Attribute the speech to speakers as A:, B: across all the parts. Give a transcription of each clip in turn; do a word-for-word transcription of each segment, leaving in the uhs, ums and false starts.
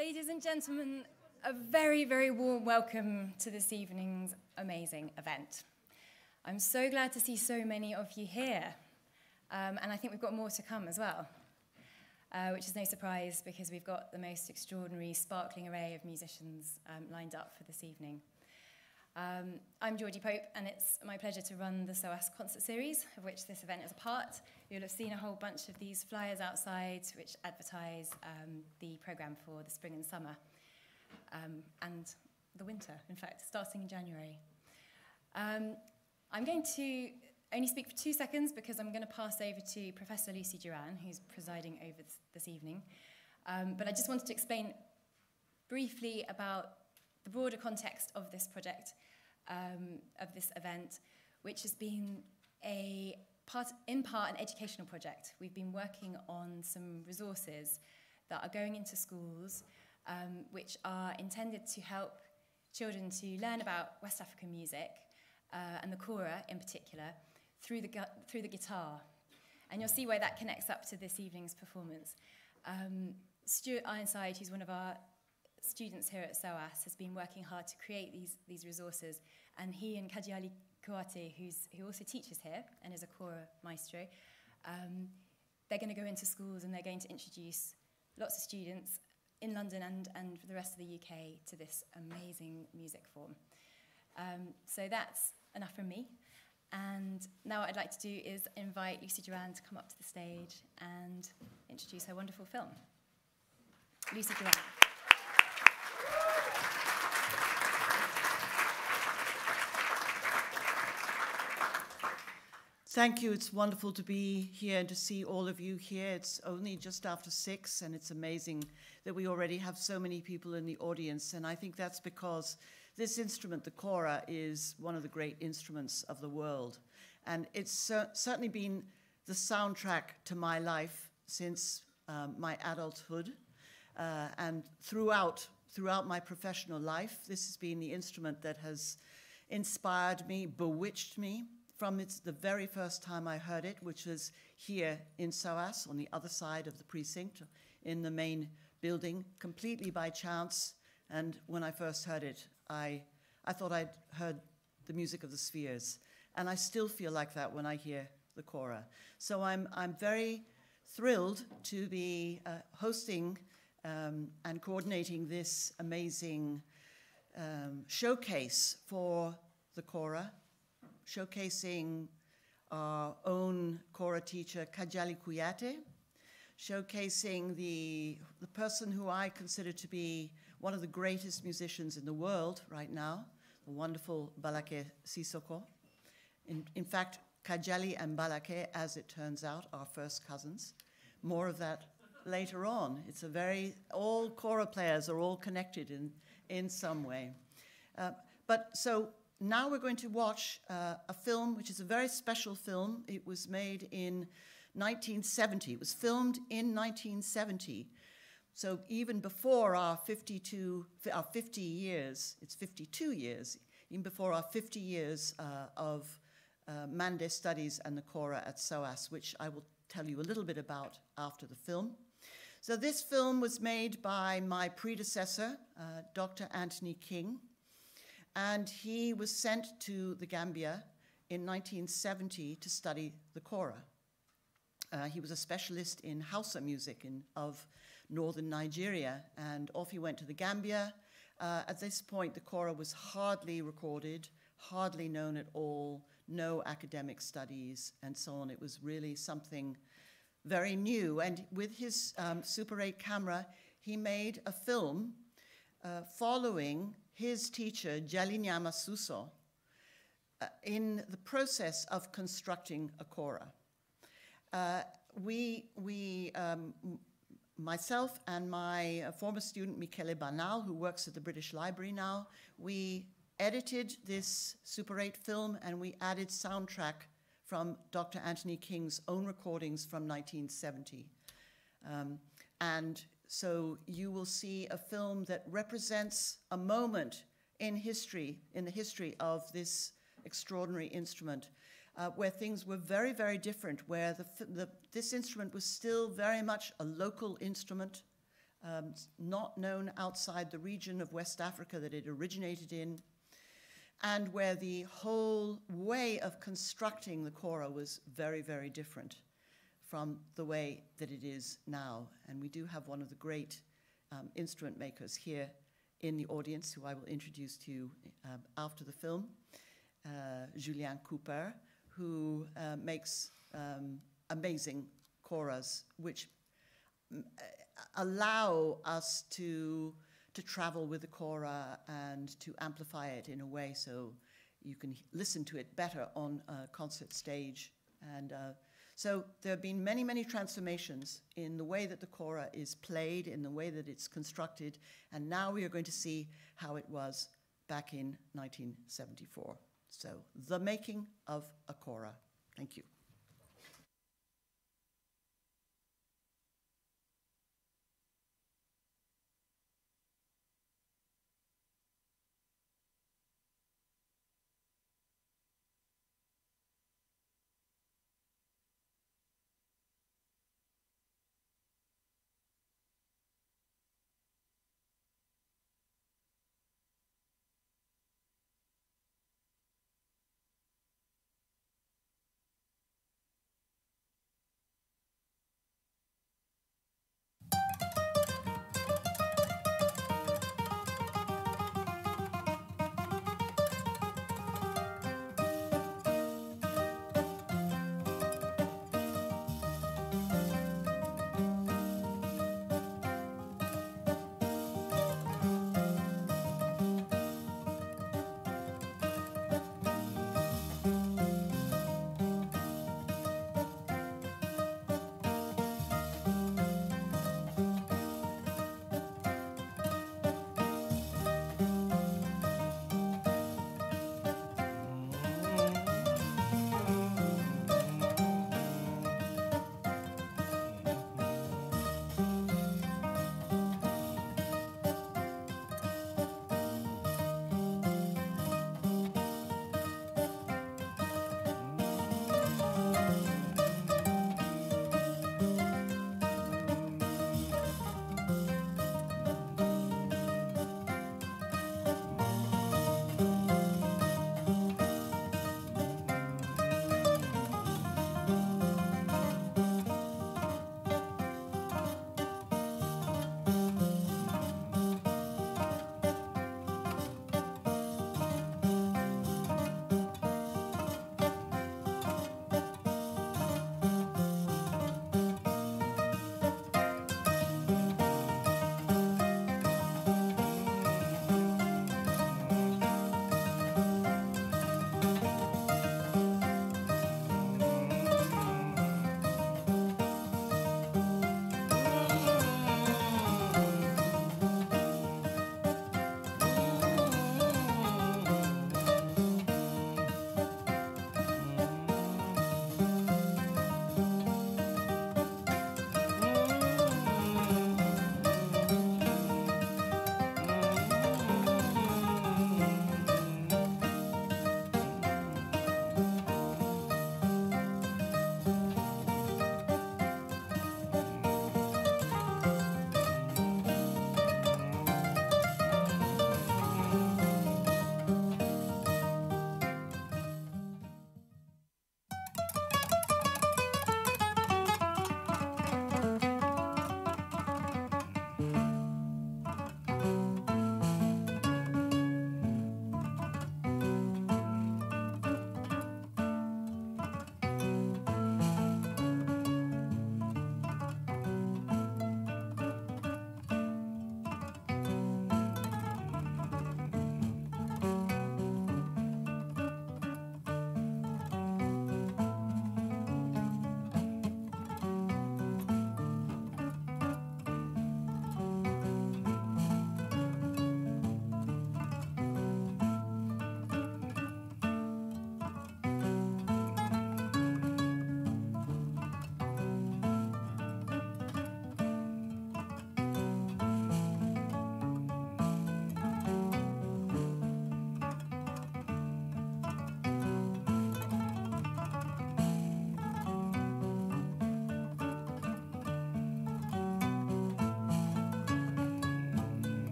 A: Ladies and gentlemen, a very, very warm welcome to this evening's amazing event. I'm so glad to see so many of you here, um, and I think we've got more to come as well, uh, which is no surprise because we've got the most extraordinary, sparkling array of musicians um, lined up for this evening. Um, I'm Georgie Pope, and it's my pleasure to run the SOAS concert series, of which this event is a part. You'll have seen a whole bunch of these flyers outside, which advertise um, the programme for the spring and summer, um, and the winter, in fact, starting in January. Um, I'm going to only speak for two seconds because I'm going to pass over to Professor Lucy Duran, who's presiding over this, this evening. Um, but I just wanted to explain briefly about the broader context of this project, um, of this event, which has been a part, in part an educational project. We've been working on some resources that are going into schools, um, which are intended to help children to learn about West African music, uh, and the Kora in particular, through the, through the guitar. And you'll see why that connects up to this evening's performance. Um, Stuart Ironside, who's one of our students here at SOAS, has been working hard to create these, these resources, and he and Kadialy Kouyate, who's, who also teaches here and is a Kora maestro, um, they're going to go into schools and they're going to introduce lots of students in London and, and for the rest of the U K to this amazing music form. Um, so that's enough from me. And now what I'd like to do is invite Lucy Duran to come up to the stage and introduce her wonderful film. Lucy Duran.
B: Thank you. It's wonderful to be here and to see all of you here. It's only just after six, and it's amazing that we already have so many people in the audience. And I think that's because this instrument, the Kora, is one of the great instruments of the world. And it's cer certainly been the soundtrack to my life since um, my adulthood. Uh, and throughout, throughout my professional life, this has been the instrument that has inspired me, bewitched me, from its, the very first time I heard it, which was here in SOAS, on the other side of the precinct, in the main building, completely by chance. And when I first heard it, I, I thought I'd heard the music of the spheres. And I still feel like that when I hear the Kora. So I'm, I'm very thrilled to be uh, hosting um, and coordinating this amazing um, showcase for the Kora, showcasing our own Kora teacher, Kadialy Kouyate, showcasing the, the person who I consider to be one of the greatest musicians in the world right now, the wonderful Ballaké Sissoko. In, in fact, Kadialy and Ballaké, as it turns out, are first cousins. More of that later on. It's a very, all Kora players are all connected in, in some way. Uh, but so, now we're going to watch uh, a film which is a very special film. It was made in nineteen seventy. It was filmed in nineteen seventy. So even before our fifty-two, our fifty years, it's fifty-two years, even before our fifty years uh, of uh, Mande studies and the Kora at SOAS, which I will tell you a little bit about after the film. So this film was made by my predecessor, uh, Doctor Anthony King. And he was sent to the Gambia in nineteen seventy to study the Kora. Uh, he was a specialist in Hausa music in, of northern Nigeria, and off he went to the Gambia. Uh, at this point, the Kora was hardly recorded, hardly known at all, no academic studies, and so on. It was really something very new. And with his um, Super eight camera, he made a film uh, following his teacher, Djelimady Sissoko, uh, in the process of constructing a Kora. Uh, we, we um, myself and my uh, former student, Michele Banal, who works at the British Library now, we edited this Super eight film and we added soundtrack from Doctor Anthony King's own recordings from nineteen seventy. Um, and So you will see a film that represents a moment in history, in the history of this extraordinary instrument, uh, where things were very, very different, where the, the, this instrument was still very much a local instrument, um, not known outside the region of West Africa that it originated in, and where the whole way of constructing the kora was very, very different from the way that it is now. And we do have one of the great um, instrument makers here in the audience, who I will introduce to you um, after the film, uh, Julien Cooper, who uh, makes um, amazing koras, which m- allow us to, to travel with the kora and to amplify it in a way so you can listen to it better on a concert stage. And uh, so there have been many, many transformations in the way that the kora is played, in the way that it's constructed, and now we are going to see how it was back in nineteen seventy-four. So, the making of a kora. Thank you.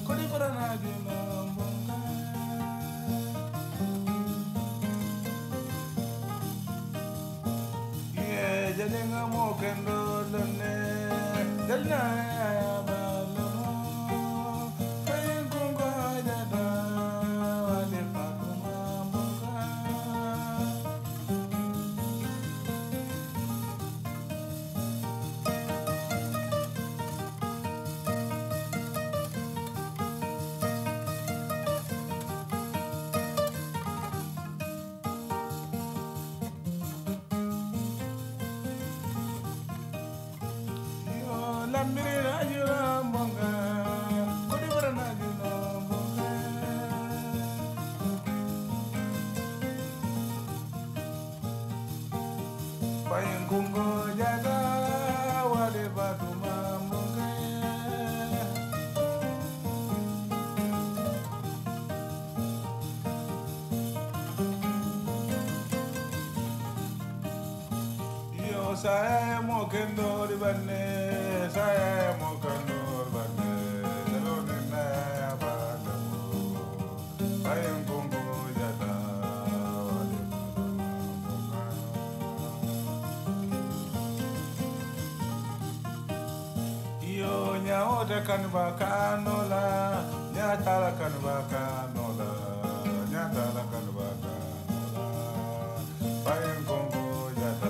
C: Saya mo kendo di bane, saya mo kendo di bane, jalone na badamu, bayang kumbu jata wale bunga. Iyo nyao de kan bakanola, nyatala kan bakanola, nyatala kan bakanola, bayang kumbu jata.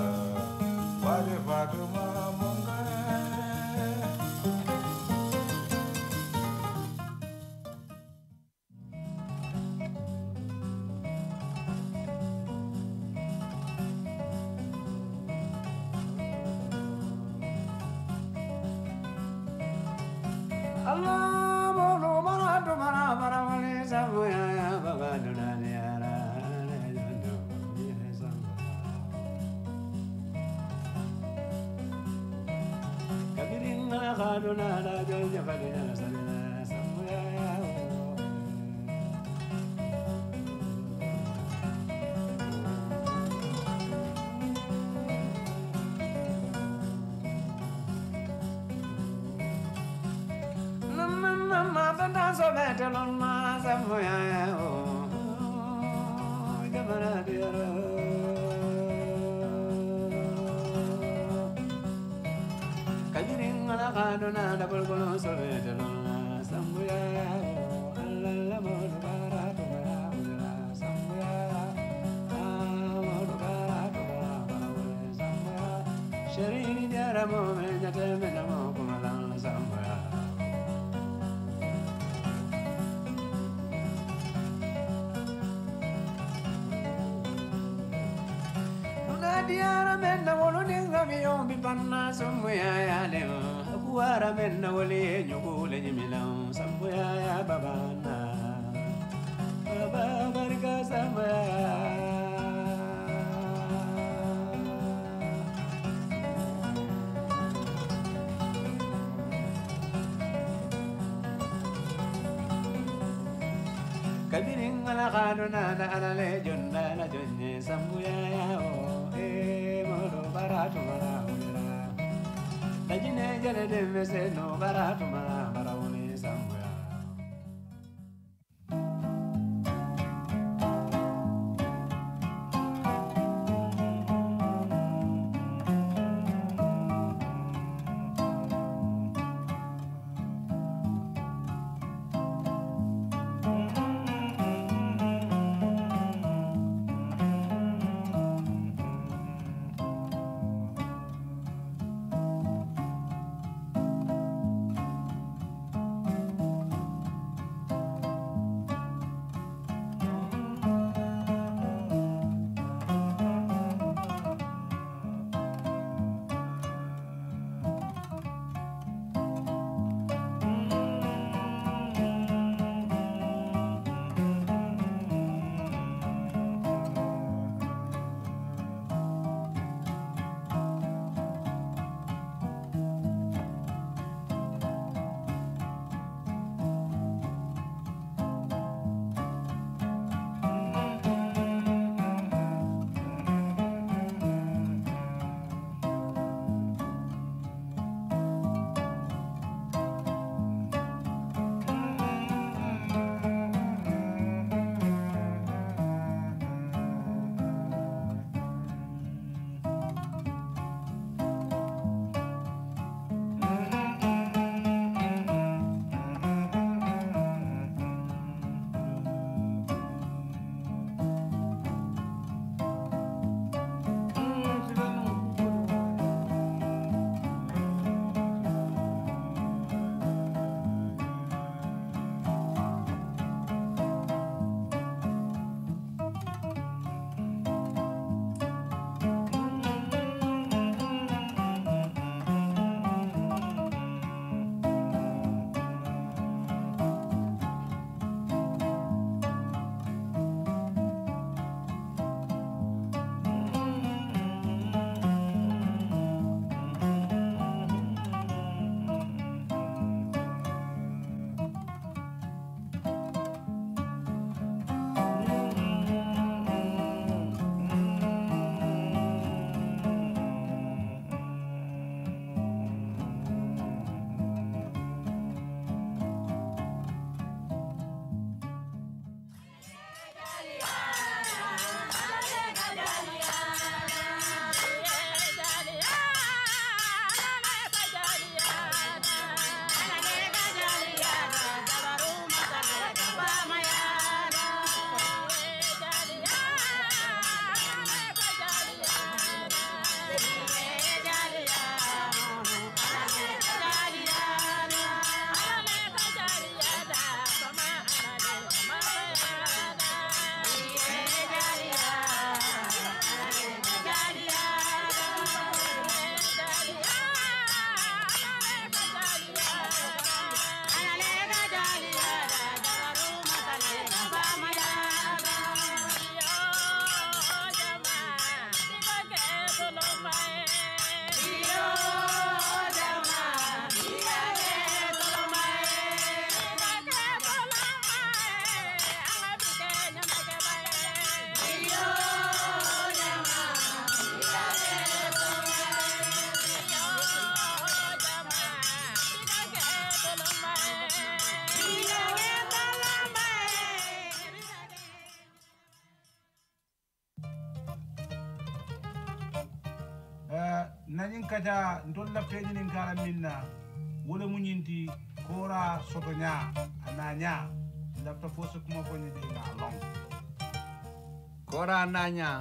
C: nañin kata ndolla feñinin kala minna wala muñinti Kora sotonya ananya lafta fosu kuma ko ni de na long
D: Kora ananya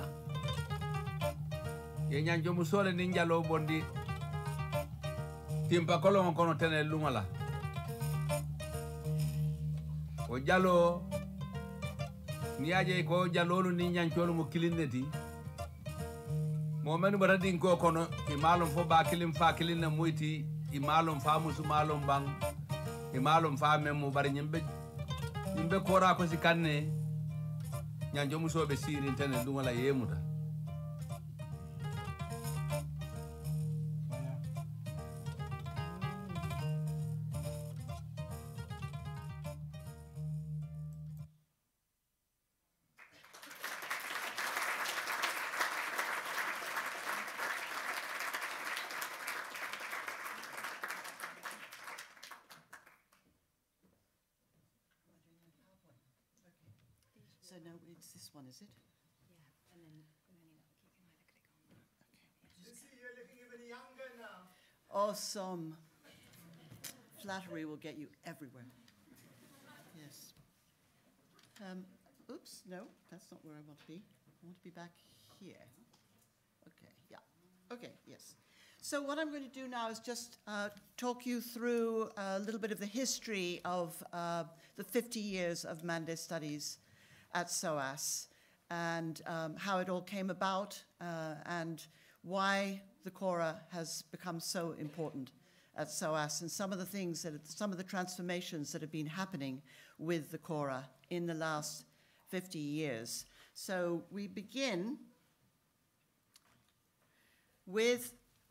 D: ye nyanjo musole ni njalo bondi timpa kolon kono tene lumala o jalo ni aje ko jalolu ni nyancolu mo kilineti mo menu baradin ko kono e malum fo ba kilim fa kilina muyti e malum fa musu malum bang e malum fa memo bari nyimbe nyimbe Kora ko sikanne nyanjo musobe siri tene lumala yemuta
B: So no, it's this one, is it?
A: Yeah, and then Melanie, you can either click on that.
B: Okay.
C: Lucy, you're looking even younger now.
B: Awesome. Flattery will get you everywhere. Yes. Um, oops, no, that's not where I want to be. I want to be back here. Okay, yeah. Okay, yes. So what I'm going to do now is just uh, talk you through a little bit of the history of uh, the fifty years of Mande Studies at SOAS, and um, how it all came about, uh, and why the Kora has become so important at SOAS, and some of the things that, some of the transformations that have been happening with the Kora in the last fifty years. So we begin with,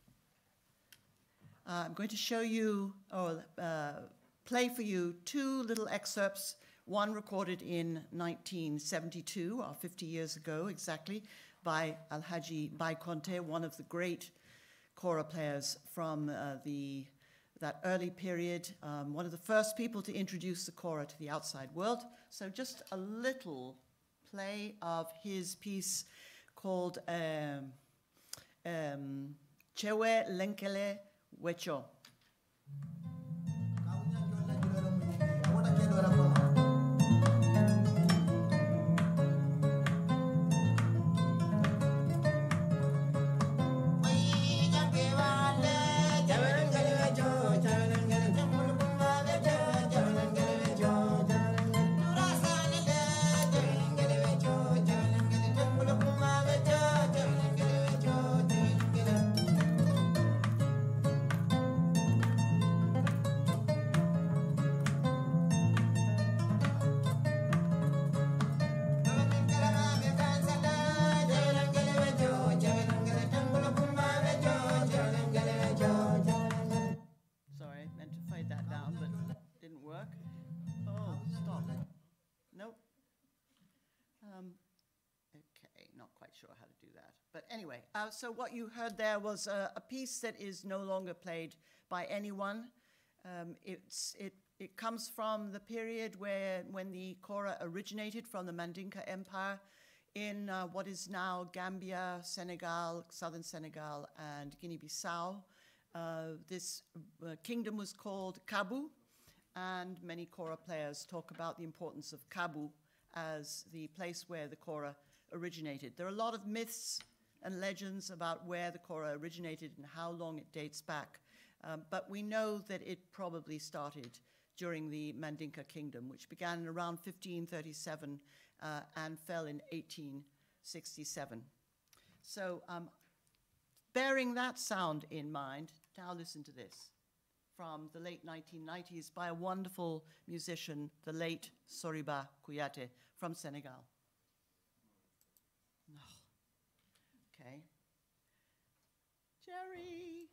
B: uh, I'm going to show you, or uh, play for you two little excerpts, one recorded in nineteen seventy-two, or fifty years ago exactly, by Alhaji Baikonte, one of the great Kora players from uh, the, that early period, um, one of the first people to introduce the Kora to the outside world. So just a little play of his piece called um, um, Chewe Lenkele Wecho. Sure how to do that. But anyway, uh, so what you heard there was a, a piece that is no longer played by anyone. Um, it's, it, it comes from the period where, when the Kora originated from the Mandinka Empire in uh, what is now Gambia, Senegal, southern Senegal, and Guinea-Bissau. Uh, this uh, kingdom was called Kabu, and many Kora players talk about the importance of Kabu as the place where the Kora originated. There are a lot of myths and legends about where the Kora originated and how long it dates back, um, but we know that it probably started during the Mandinka Kingdom, which began in around fifteen thirty-seven uh, and fell in eighteen sixty-seven. So um, bearing that sound in mind, now listen to this from the late nineteen nineties by a wonderful musician, the late Djelimady Kouyate from Senegal. Okay. Jerry.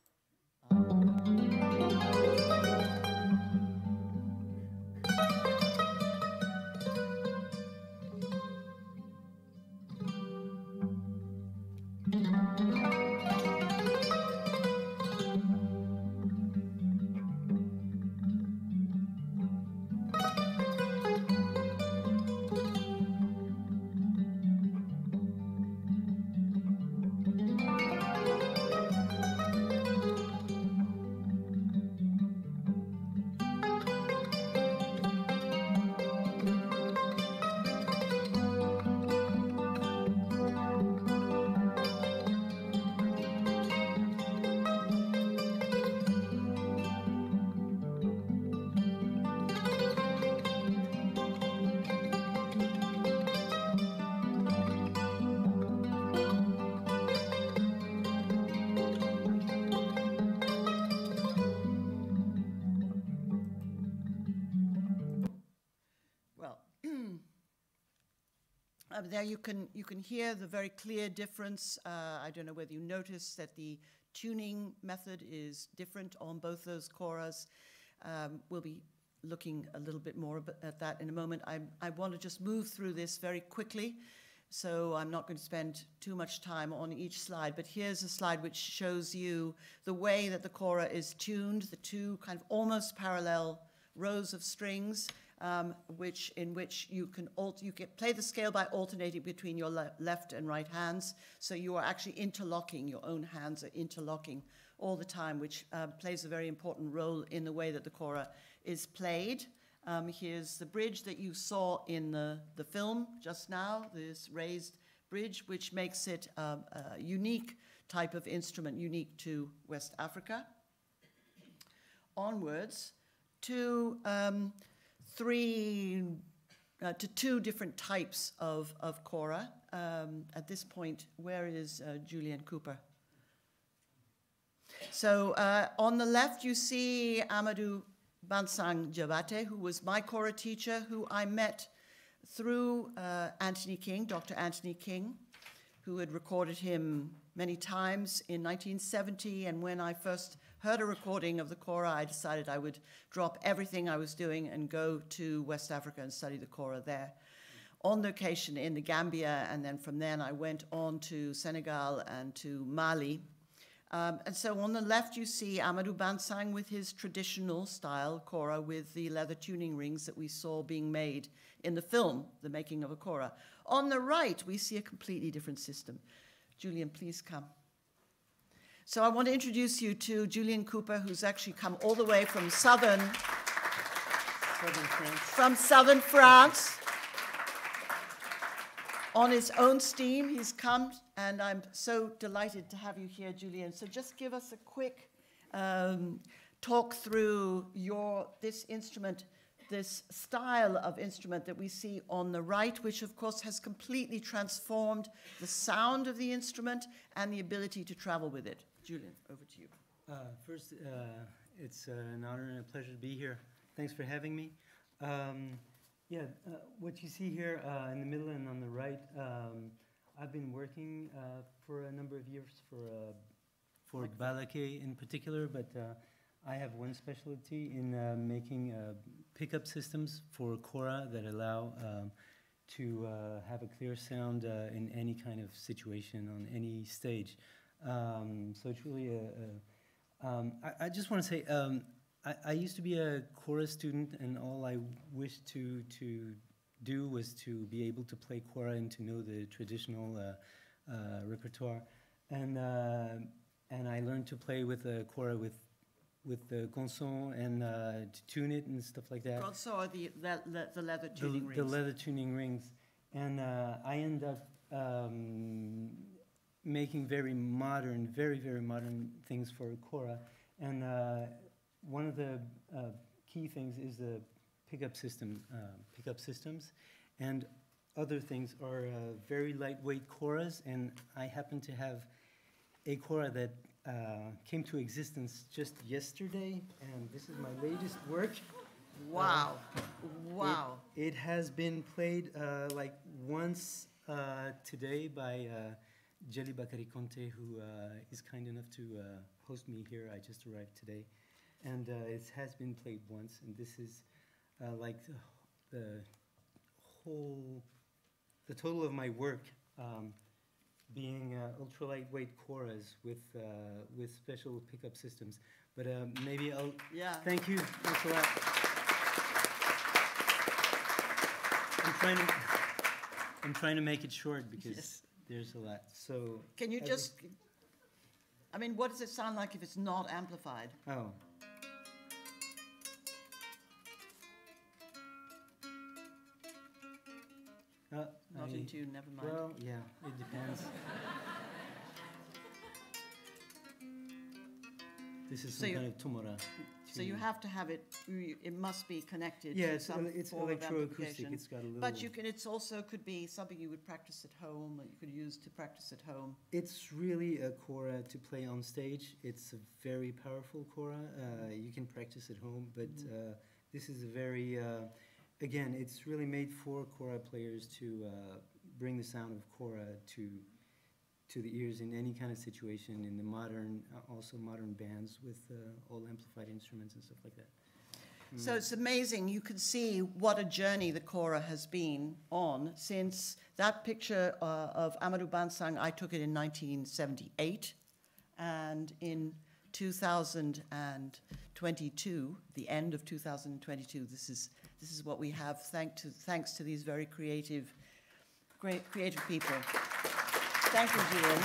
B: Uh, there you can, you can hear the very clear difference. Uh, I don't know whether you noticed that the tuning method is different on both those koras. Um, we'll be looking a little bit more at that in a moment. I, I want to just move through this very quickly, so I'm not going to spend too much time on each slide, but here's a slide which shows you the way that the kora is tuned, the two kind of almost parallel rows of strings, um, which in which you can alt you can play the scale by alternating between your le left and right hands. So you are actually interlocking, your own hands are interlocking all the time, which uh, plays a very important role in the way that the kora is played. Um, here's the bridge that you saw in the, the film just now, this raised bridge, which makes it um, a unique type of instrument, unique to West Africa. Onwards to um, three, uh, to two different types of, of kora. Um, at this point, where is uh, Julian Cooper? So uh, on the left, you see Amadou Bansang Jabate, who was my kora teacher, who I met through uh, Anthony King, Doctor Anthony King, who had recorded him many times in nineteen seventy. And when I first heard a recording of the kora, I decided I would drop everything I was doing and go to West Africa and study the kora there. On location in the Gambia, and then from then I went on to Senegal and to Mali. Um, and so on the left, you see Amadou Bansang with his traditional style kora with the leather tuning rings that we saw being made in the film, The Making of a Kora. On the right, we see a completely different system. Julian, please come. So I want to introduce you to Julian Cooper, who's actually come all the way from southern,
E: southern France.
B: From southern France. On his own steam, he's come, and I'm so delighted to have you here, Julian. So just give us a quick um, talk through your this instrument, this style of instrument that we see on the right, which of course has completely transformed the sound of the instrument and the ability to travel with it. Julian, over to you.
E: Uh, first, uh, it's uh, an honor and a pleasure to be here. Thanks for having me. Um, Yeah, uh, what you see here uh, in the middle and on the right, um, I've been working uh, for a number of years for uh, for Ballaké in particular, but uh, I have one specialty in uh, making uh, pickup systems for kora that allow um, to uh, have a clear sound uh, in any kind of situation on any stage. Um, so it's really a, a um, I, I just want to say, um, I, I used to be a kora student, and all I wished to to do was to be able to play kora and to know the traditional uh, uh, repertoire, and uh, and I learned to play with the kora with with the consonne and uh, to tune it and stuff like that.
B: Also, are the le le the leather tuning
E: the,
B: rings.
E: The leather tuning rings, and uh, I end up um, making very modern, very very modern things for kora, and. Uh, One of the uh, key things is the pickup system, uh, pickup systems, and other things are uh, very lightweight koras. And I happen to have a kora that uh, came to existence just yesterday, and this is my latest work.
B: Wow!
E: Uh,
B: wow!
E: It, it has been played uh, like once uh, today by uh, Djelimady Sissoko, who uh, is kind enough to uh, host me here. I just arrived today. And uh, it has been played once, and this is uh, like the, the whole, the total of my work um, being uh, ultra lightweight koras with uh, with special pickup systems. But uh, maybe I'll.
B: Yeah.
E: Thank you. Thanks a lot. I'm trying to. I'm trying to make it short because yes. There's a lot. So.
B: Can you just? I mean, what does it sound like if it's not amplified?
E: Oh. Uh,
B: Not
E: I,
B: in tune, never mind.
E: Well, yeah, it depends. This is
B: So
E: some
B: you-
E: kind of tumora.
B: So you have to have it. you- It must be connected.
E: Yeah,
B: to
E: it's
B: some
E: ele- it's
B: form of
E: electroacoustic.
B: amplification.
E: It's got a little.
B: But you can. It's also could be something you would practice at home, or you could use to practice at home.
E: It's really a kora to play on stage. It's a very powerful kora. Uh, you can practice at home, but
B: Mm-hmm.
E: uh, this is a very, uh, again, it's really made for kora players to uh, bring the sound of Kora to to the ears in any kind of situation, in the modern, uh, also modern bands with uh, all amplified instruments and stuff like that. Mm.
B: So it's amazing. You can see what a journey the Kora has been on since that picture uh, of Amadou Bansang, I took it in nineteen seventy-eight, and in two thousand twenty-two, the end of two thousand twenty-two, this is this is what we have, thanks to thanks to these very creative, great creative people. Thank you, Julian.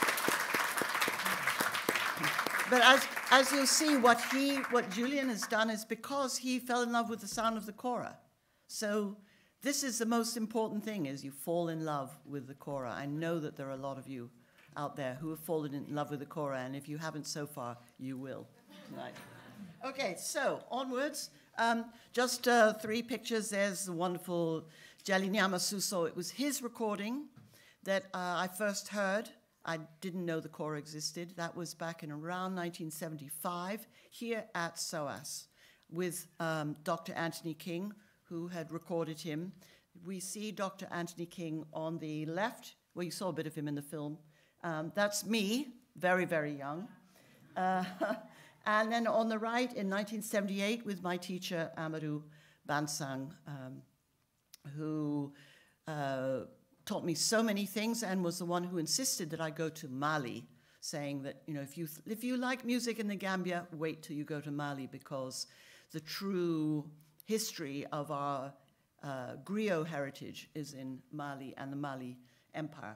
B: But as as you'll see, what he what Julian has done is because he fell in love with the sound of the Kora. So this is the most important thing: is you fall in love with the Kora. I know that there are a lot of you out there who have fallen in love with the Kora, and if you haven't so far, you will. Right. Okay, so onwards. Um, just uh, three pictures. There's the wonderful Djelimady Sissoko. It was his recording that uh, I first heard. I didn't know the Kora existed. That was back in around nineteen seventy-five here at SOAS with um, Doctor Anthony King, who had recorded him. We see Doctor Anthony King on the left. Well, you saw a bit of him in the film. Um, that's me, very, very young. Uh, and then on the right, in nineteen seventy-eight, with my teacher, Amadou Bansang, um, who uh, taught me so many things and was the one who insisted that I go to Mali, saying that, you know, if you, th if you like music in the Gambia, wait till you go to Mali, because the true history of our uh, griot heritage is in Mali and the Mali Empire.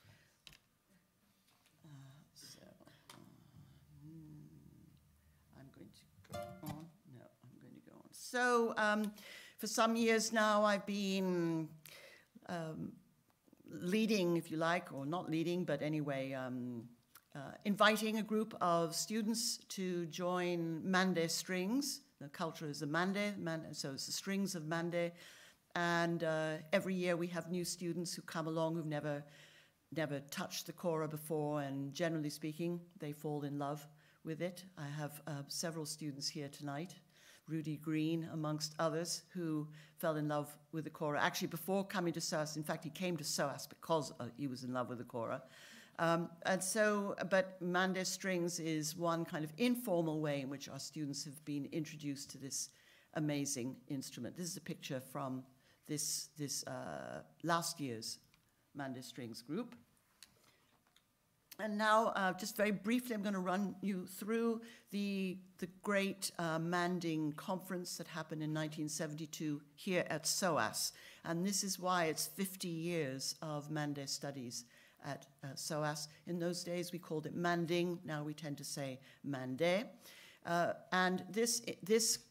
B: On. No, I'm going to go on. So um, for some years now, I've been um, leading, if you like, or not leading, but anyway, um, uh, inviting a group of students to join Mande strings. The culture is the Mande, Mande so it's the strings of Mande. And uh, every year we have new students who come along who've never, never touched the Kora before, and generally speaking, they fall in love with it. I have uh, several students here tonight, Rudy Green amongst others, who fell in love with the Kora. Actually, before coming to SOAS, in fact, he came to SOAS because uh, he was in love with the Kora. Um, and so, but Mande strings is one kind of informal way in which our students have been introduced to this amazing instrument. This is a picture from this, this uh, last year's Mande strings group. And now, uh, just very briefly, I'm going to run you through the, the great uh, Manding conference that happened in nineteen seventy-two here at SOAS. And this is why it's fifty years of Mande studies at uh, SOAS. In those days, we called it Manding. Now we tend to say Mande. Uh, and this, this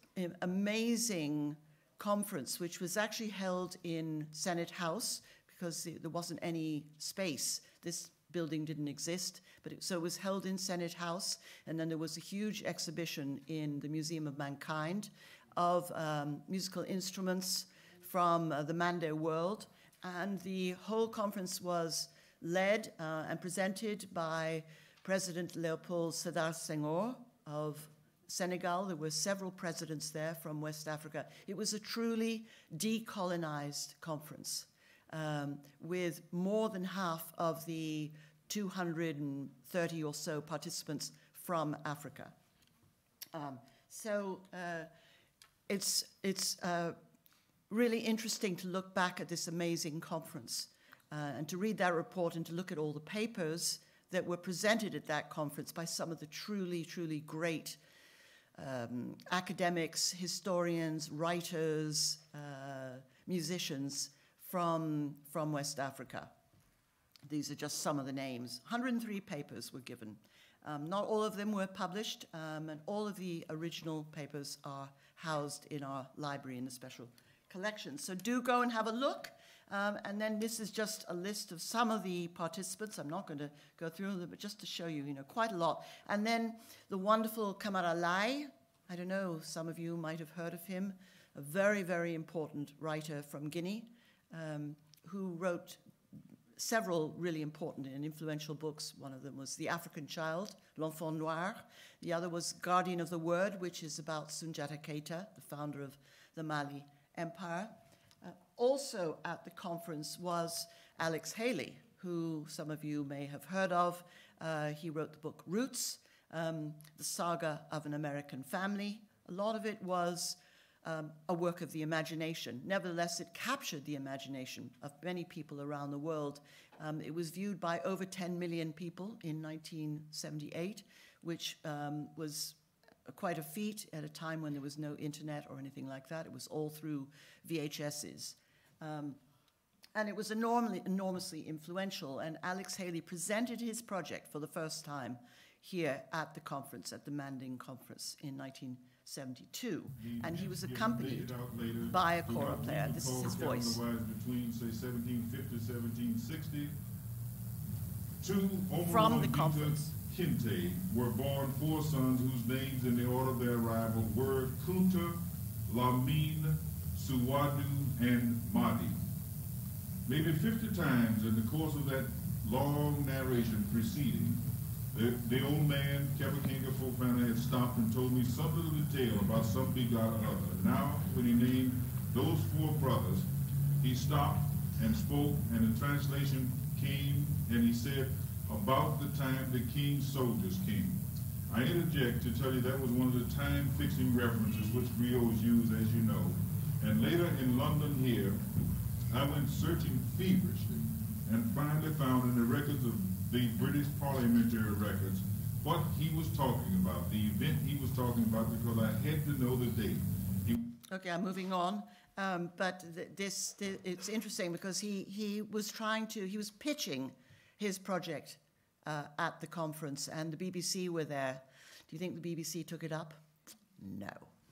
B: amazing conference, which was actually held in Senate House, because there wasn't any space. This building didn't exist, but it, so it was held in Senate House, and then there was a huge exhibition in the Museum of Mankind of um, musical instruments from uh, the Mande world, and the whole conference was led uh, and presented by President Léopold Sédar Senghor of Senegal. There were several presidents there from West Africa. It was a truly decolonized conference. Um, with more than half of the two hundred thirty or so participants from Africa. Um, so uh, it's, it's uh, really interesting to look back at this amazing conference uh, and to read that report and to look at all the papers that were presented at that conference by some of the truly, truly great um, academics, historians, writers, uh, musicians, From, from West Africa. These are just some of the names. one hundred three papers were given. Um, not all of them were published, um, and all of the original papers are housed in our library in the special collection. So do go and have a look. Um, and then this is just a list of some of the participants. I'm not going to go through them, but just to show you, you know, quite a lot. And then the wonderful Kadialy, I don't know, some of you might have heard of him, a very, very important writer from Guinea, Um, who wrote several really important and influential books. One of them was The African Child, L'Enfant Noir. The other was Guardian of the Word, which is about Soundiata Keita, the founder of the Mali Empire. Uh, also at the conference was Alex Haley, who some of you may have heard of. Uh, he wrote the book Roots, um, the saga of an American family. A lot of it was um, a work of the imagination. Nevertheless, it captured the imagination of many people around the world. Um, it was viewed by over ten million people in nineteen seventy-eight, which um, was quite a feat at a time when there was no internet or anything like that. It was all through V H S's. Um, and it was enormously, enormously influential, and Alex Haley presented his project for the first time here at the conference, at the Manding conference in nineteen seventy-two. And he was accompanied by a Kora player. This is his voice.
F: Between, say, seventeen fifty, seventeen sixty, two
B: from the conference.
F: Kinte were born four sons whose names in the order of their arrival were Kunta, Lamine, Suwadu, and Madi. Maybe fifty times in the course of that long narration preceding, the, the old man, Kebakinga Fofana, had stopped and told me some little detail about some begotten other. Now, when he named those four brothers, he stopped and spoke, and the translation came, and he said, about the time the king's soldiers came. I interject to tell you that was one of the time-fixing references which griots use, as you know. And later in London here, I went searching feverishly and finally found in the records of the British parliamentary records what he was talking about, the event he was talking about, because I had to know the date. He
B: okay, I'm moving on. Um, but th this, th it's interesting because he, he was trying to, he was pitching his project uh, at the conference, and the B B C were there. Do you think the B B C took it up? No.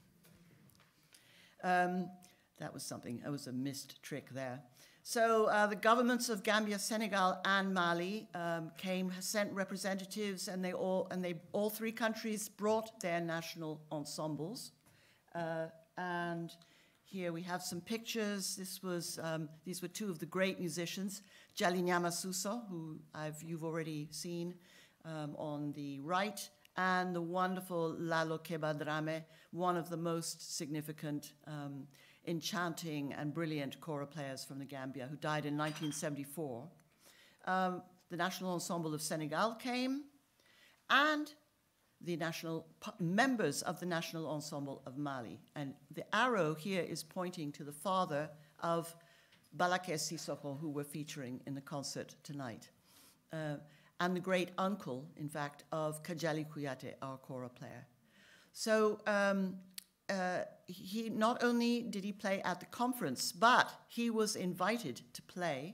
B: Um, that was something, that was a missed trick there. So uh, the governments of Gambia, Senegal, and Mali um, came, sent representatives, and they all, and they, all three countries brought their national ensembles. Uh, and here we have some pictures. This was, um, these were two of the great musicians, Djelimady Sissoko, who I've, you've already seen um, on the right, and the wonderful Lalo Kebadrame, one of the most significant, um, enchanting and brilliant Kora players from the Gambia, who died in nineteen seventy-four. Um, the National Ensemble of Senegal came, and the national members of the National Ensemble of Mali. And the arrow here is pointing to the father of Ballaké Sissoko, who we're featuring in the concert tonight. Uh, and the great uncle, in fact, of Kadialy Kouyate, our Kora player. So um, uh, he not only did he play at the conference, but he was invited to play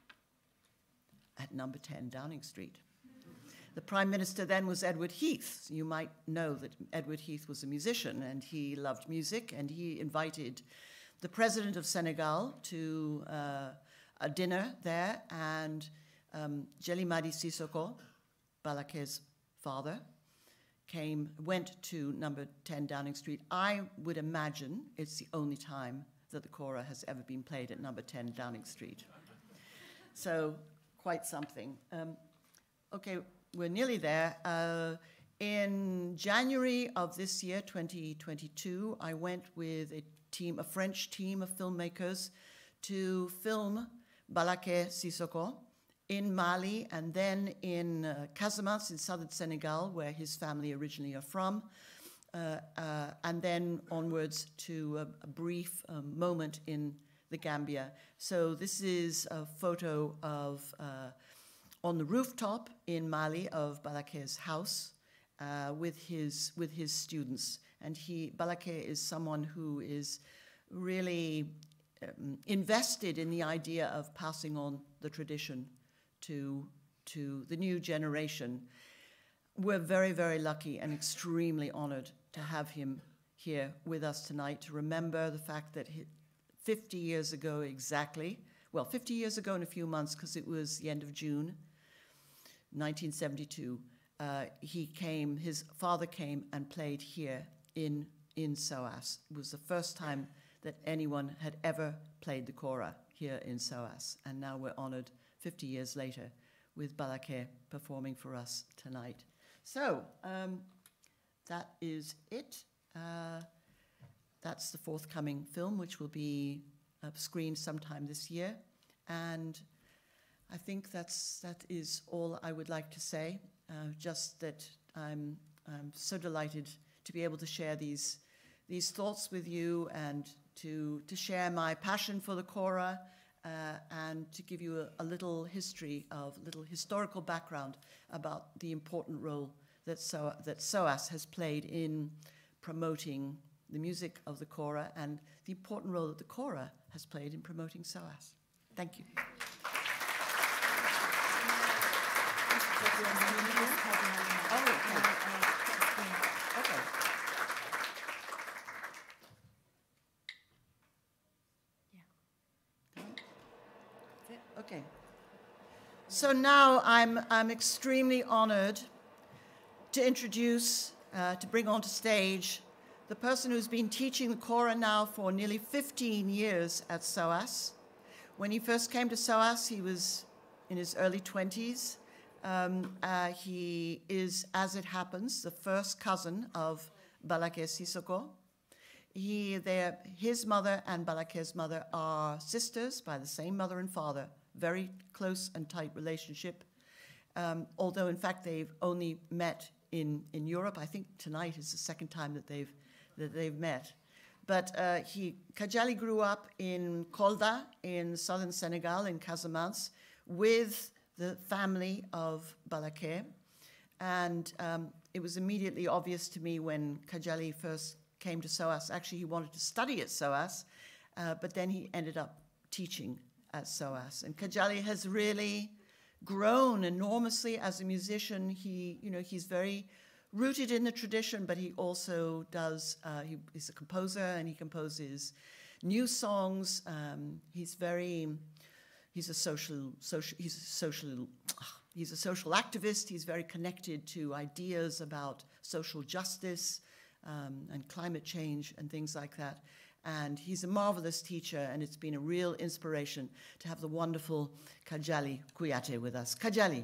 B: at number ten Downing Street. The Prime Minister then was Edward Heath. You might know that Edward Heath was a musician, and he loved music, and he invited the President of Senegal to uh, a dinner there, and um, Djelimady Sissoko, Ballaké's father, came, went to number ten Downing Street. I would imagine it's the only time that the Kora has ever been played at number ten Downing Street. So, quite something. Um, okay. We're nearly there. Uh, in January of this year, twenty twenty-two, I went with a team, a French team of filmmakers, to film Ballaké Sissoko in Mali, and then in uh, Casamance in southern Senegal, where his family originally are from, uh, uh, and then onwards to a, a brief um, moment in the Gambia. So this is a photo of uh, on the rooftop in Mali of Ballaké's house uh, with his with his students. And he, Ballaké is someone who is really um, invested in the idea of passing on the tradition to, to the new generation. We're very, very lucky and extremely honored to have him here with us tonight to remember the fact that he, fifty years ago exactly, well, fifty years ago in a few months, because it was the end of June, nineteen seventy-two, uh, he came, his father came and played here in, in SOAS. It was the first time that anyone had ever played the Kora here in SOAS. And now we're honored fifty years later with Ballaké performing for us tonight. So um, that is it. Uh, that's the forthcoming film, which will be uh, screen sometime this year. And I think that's, that is all I would like to say, uh, just that I'm, I'm so delighted to be able to share these, these thoughts with you and to, to share my passion for the Kora uh, and to give you a, a little history of, little historical background about the important role that, so, that SOAS has played in promoting the music of the Kora and the important role that the Kora has played in promoting SOAS. Thank you. Oh, okay. Okay. Okay. So now I'm, I'm extremely honored to introduce, uh, to bring onto stage the person who's been teaching the Kora now for nearly fifteen years at SOAS. When he first came to SOAS, he was in his early twenties. Um, uh, he is, as it happens, the first cousin of Ballaké Sissoko. He, his mother and Ballaké's mother are sisters by the same mother and father, very close and tight relationship, um, although in fact they've only met in, in Europe. I think tonight is the second time that they've, that they've met. But uh, he, Kadialy grew up in Kolda in southern Senegal, in Casamance, with the family of Ballaké. And um, it was immediately obvious to me when Kadialy first came to SOAS. Actually, he wanted to study at SOAS, uh, but then he ended up teaching at SOAS. And Kadialy has really grown enormously as a musician. He, you know, he's very rooted in the tradition, but he also does, uh, he, he's a composer and he composes new songs. Um, he's very, he's a social, social, he's a social, he's a social activist. He's very connected to ideas about social justice um, and climate change and things like that. And he's a marvelous teacher, and it's been a real inspiration to have the wonderful Kadialy Kouyate with us. Kadialy.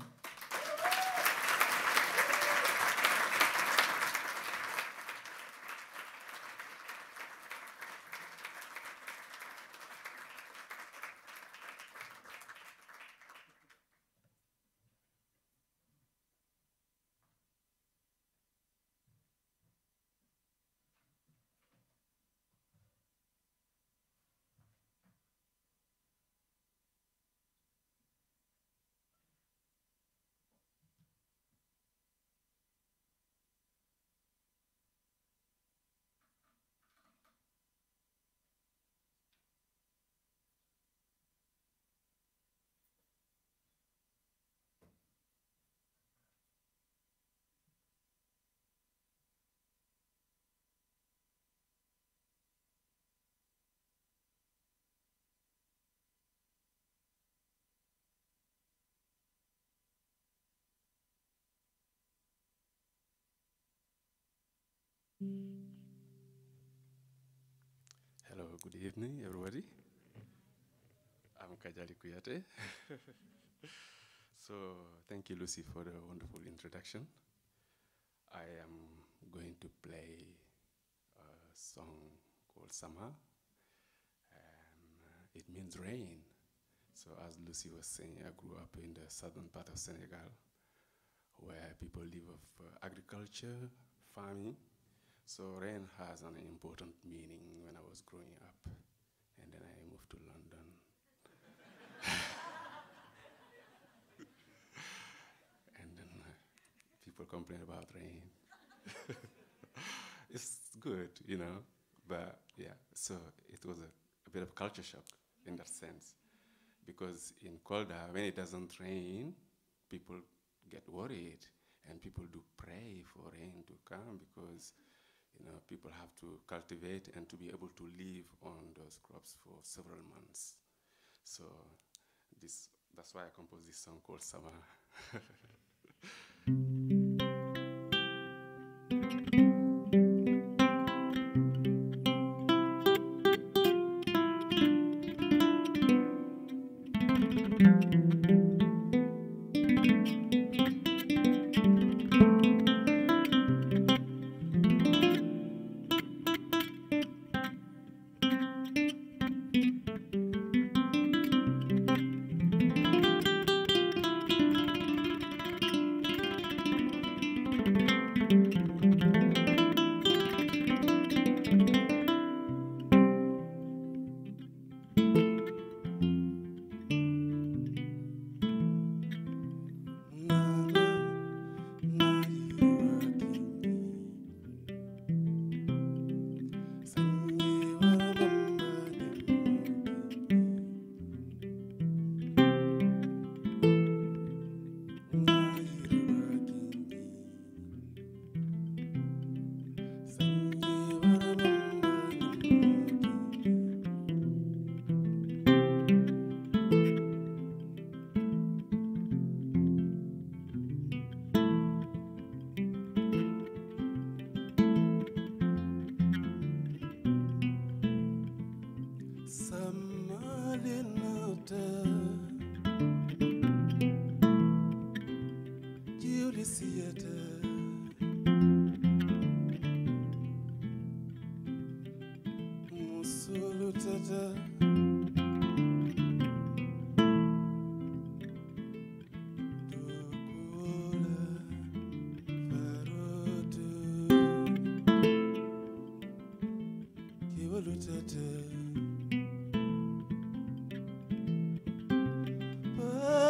G: Hello, good evening, everybody. I'm Kadialy Kouyate. So, thank you, Lucy, for the wonderful introduction. I am going to play a song called Summer. Um, it means rain. So, as Lucy was saying, I grew up in the southern part of Senegal, where people live of uh, agriculture, farming. So rain has an important meaning when I was growing up, and then I moved to London. And then uh, people complain about rain. It's good, you know, but yeah, so it was a, a bit of culture shock in that sense, because in Kolda, when it doesn't rain, people get worried, and people do pray for rain to come, because you know, people have to cultivate and to be able to live on those crops for several months. So this, that's why I composed this song called Summer.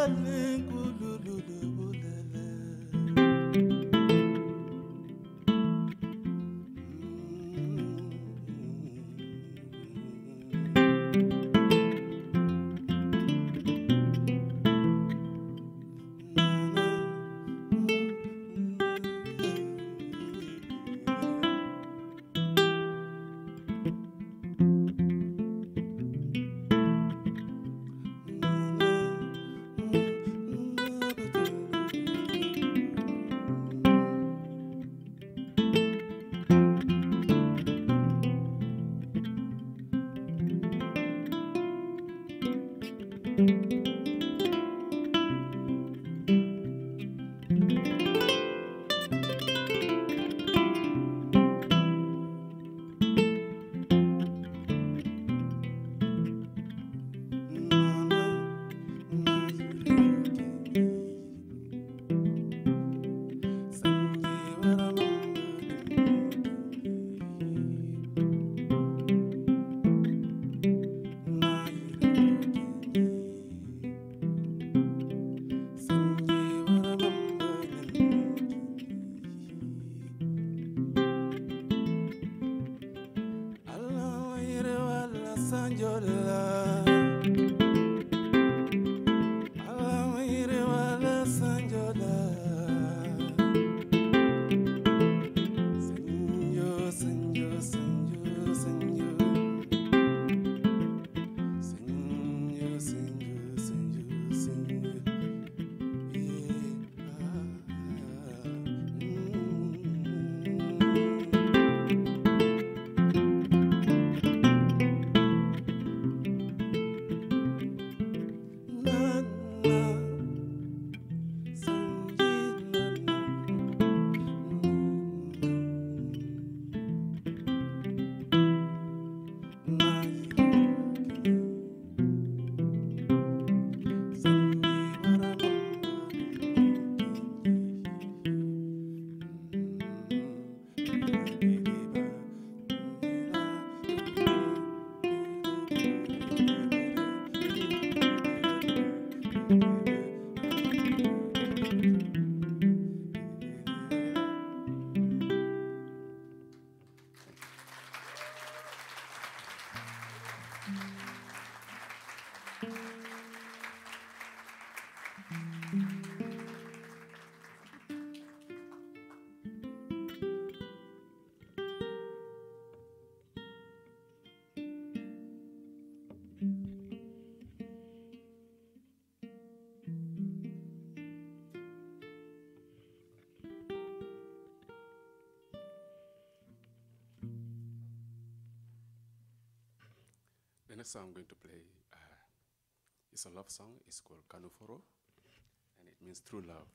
G: The next song I'm going to play uh, is a love song. It's called Kanuforo, and it means true love.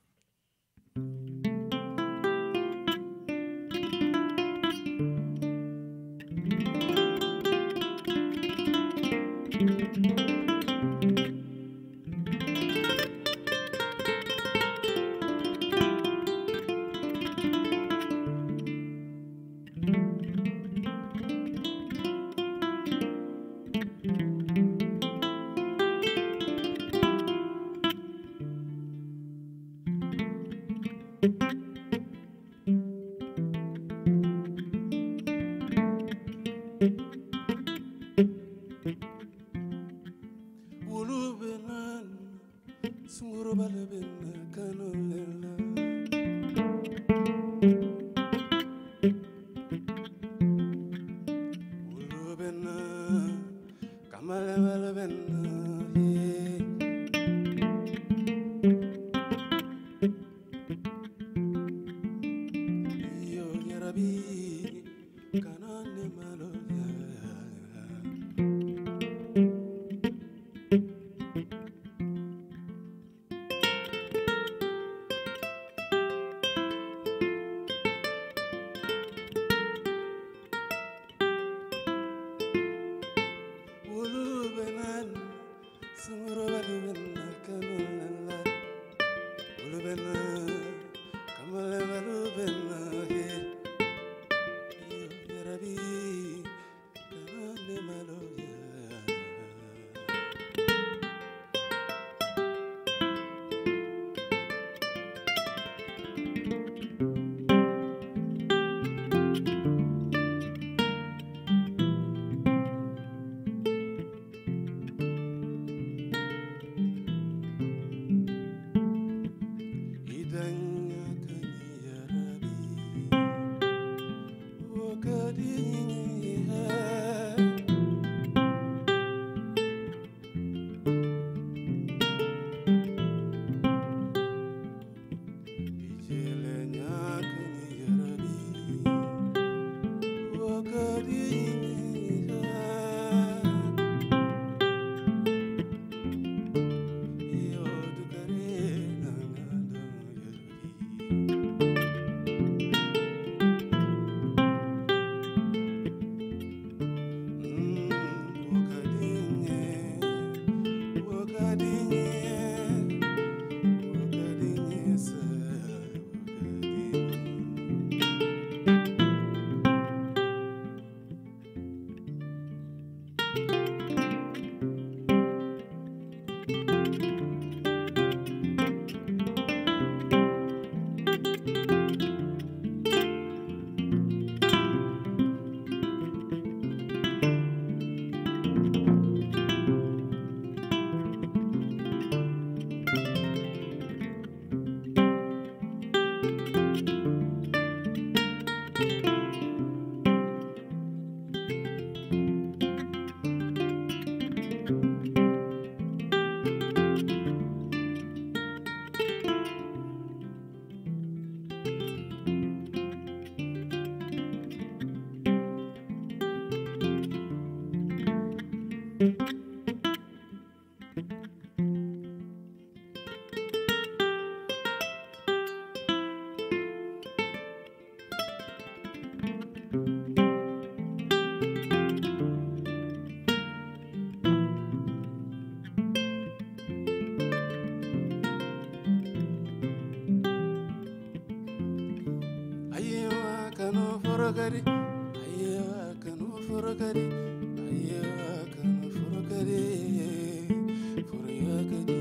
G: forogari, ayewa kanu forogari, ayewa kanu forogari, forogari.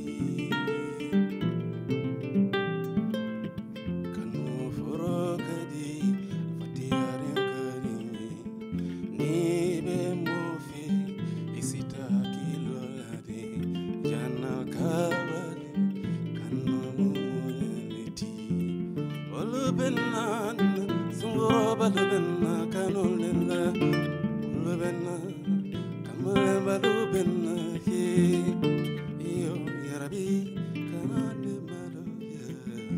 G: Kanu forogari, fatiyare kari, ni be mofi, isita kilolade, jana kawali, kanu mumuleti, olubenan. Balubena kanolena, balubena, kamala balubena, he, yo, yarabi, kanane maluya.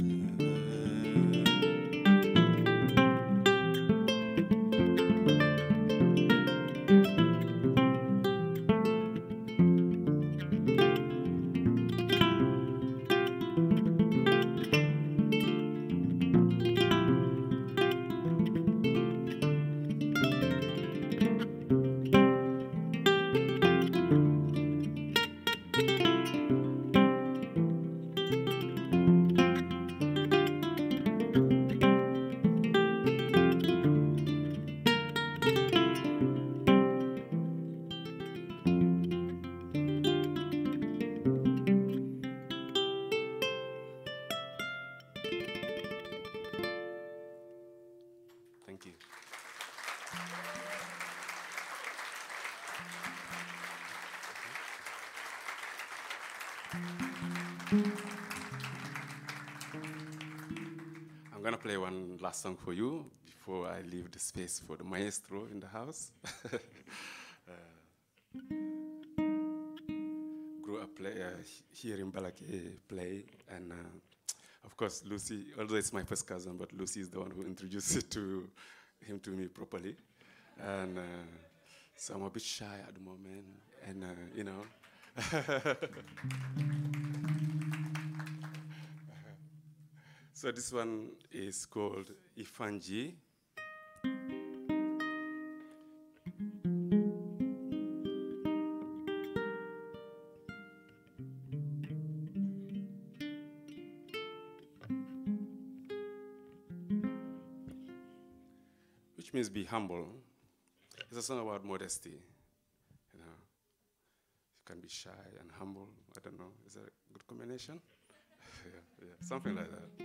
G: Thank you. I'm going to play one last song for you before I leave the space for the maestro in the house. uh, grew up play, uh, here in Ballaké play, and uh, of course, Lucy, although it's my first cousin, but Lucy is the one who introduced it to him to me properly. And uh, so I'm a bit shy at the moment, and uh, you know. So this one is called Ifanji. Which means be humble. It's a song about modesty. You know, you can be shy and humble. I don't know. Is that a good combination? yeah, yeah, something like that.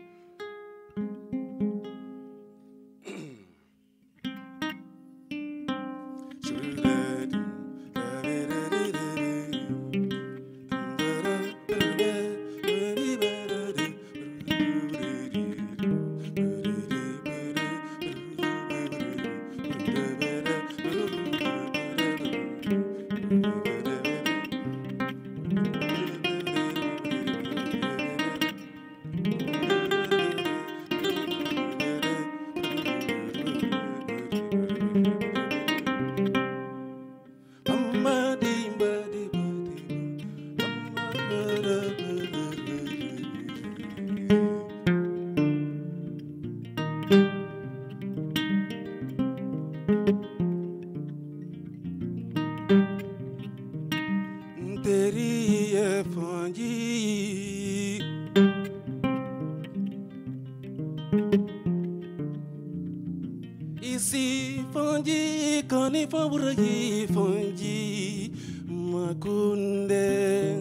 H: Isi fanji kani faburagi fanji makunde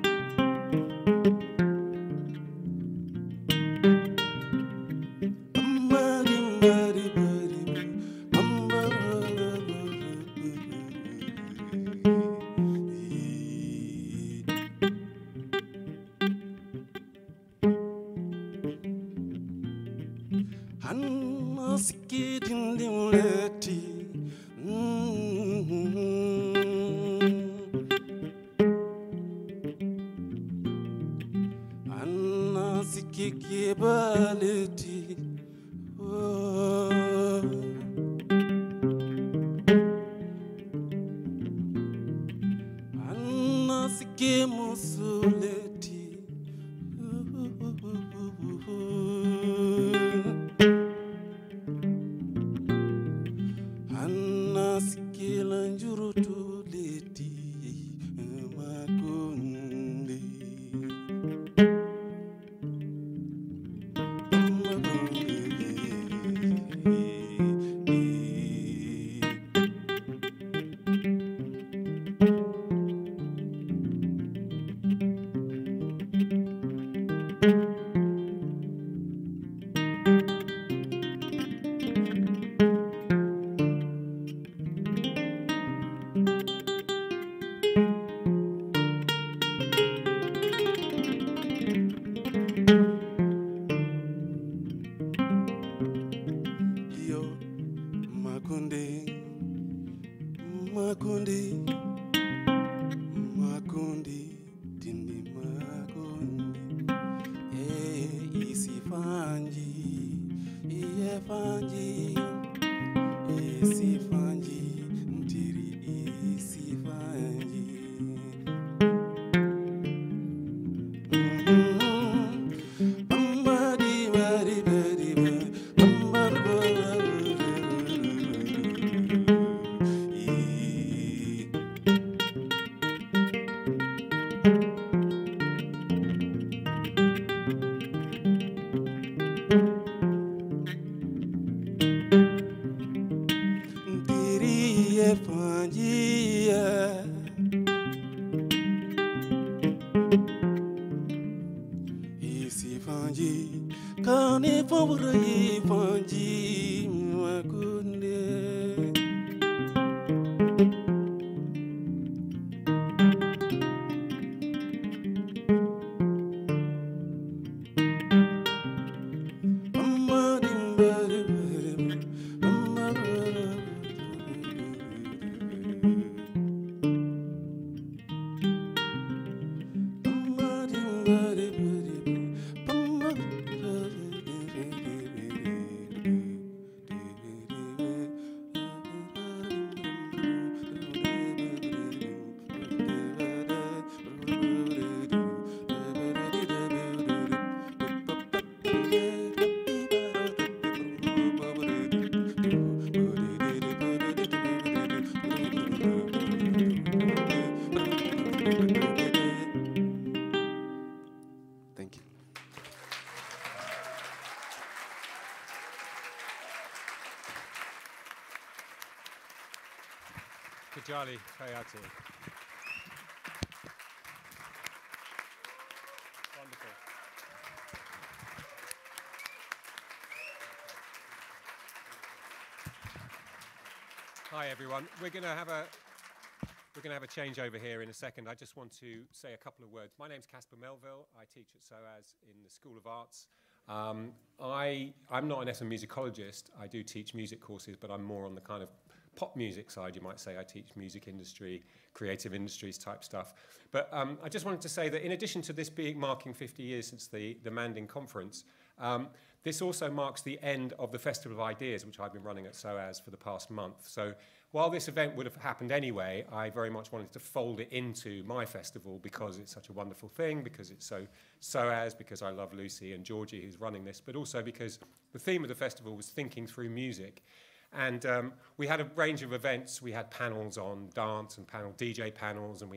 H: Ambari mbari bari Hanna sikidin dimleti Hanna sikiki baleti Hanna sikki musuleti Hanna sikila njurutu leti makundi Yo makundi makundi makundi tindi makundi eh isi fanji iye fanji isi fanji ntiri isi fanji Ambadi bari bari Ntiri fanji isi fanji kani fawrai fanji makunde Amma dimbare bare amma Amma dimbare bare Thank you.
I: Kadialy Kouyate. Wonderful. Hi everyone. We're going to have a we're going to have a changeover here in a second. I just want to say a couple of words. My name's Casper Melville. I teach at SOAS in the School of Arts. Um, I I'm not an ethnomusicologist. I do teach music courses, but I'm more on the kind of pop music side, you might say. I teach music industry, creative industries type stuff. But um, I just wanted to say that in addition to this being marking fifty years since the, the Manding conference, um, this also marks the end of the Festival of Ideas, which I've been running at SOAS for the past month. So while this event would have happened anyway, I very much wanted to fold it into my festival because it's such a wonderful thing, because it's so SOAS, because I love Lucy and Georgie, who's running this, but also because the theme of the festival was thinking through music. And um, we had a range of events. We had panels on dance and panel D J panels, and we had a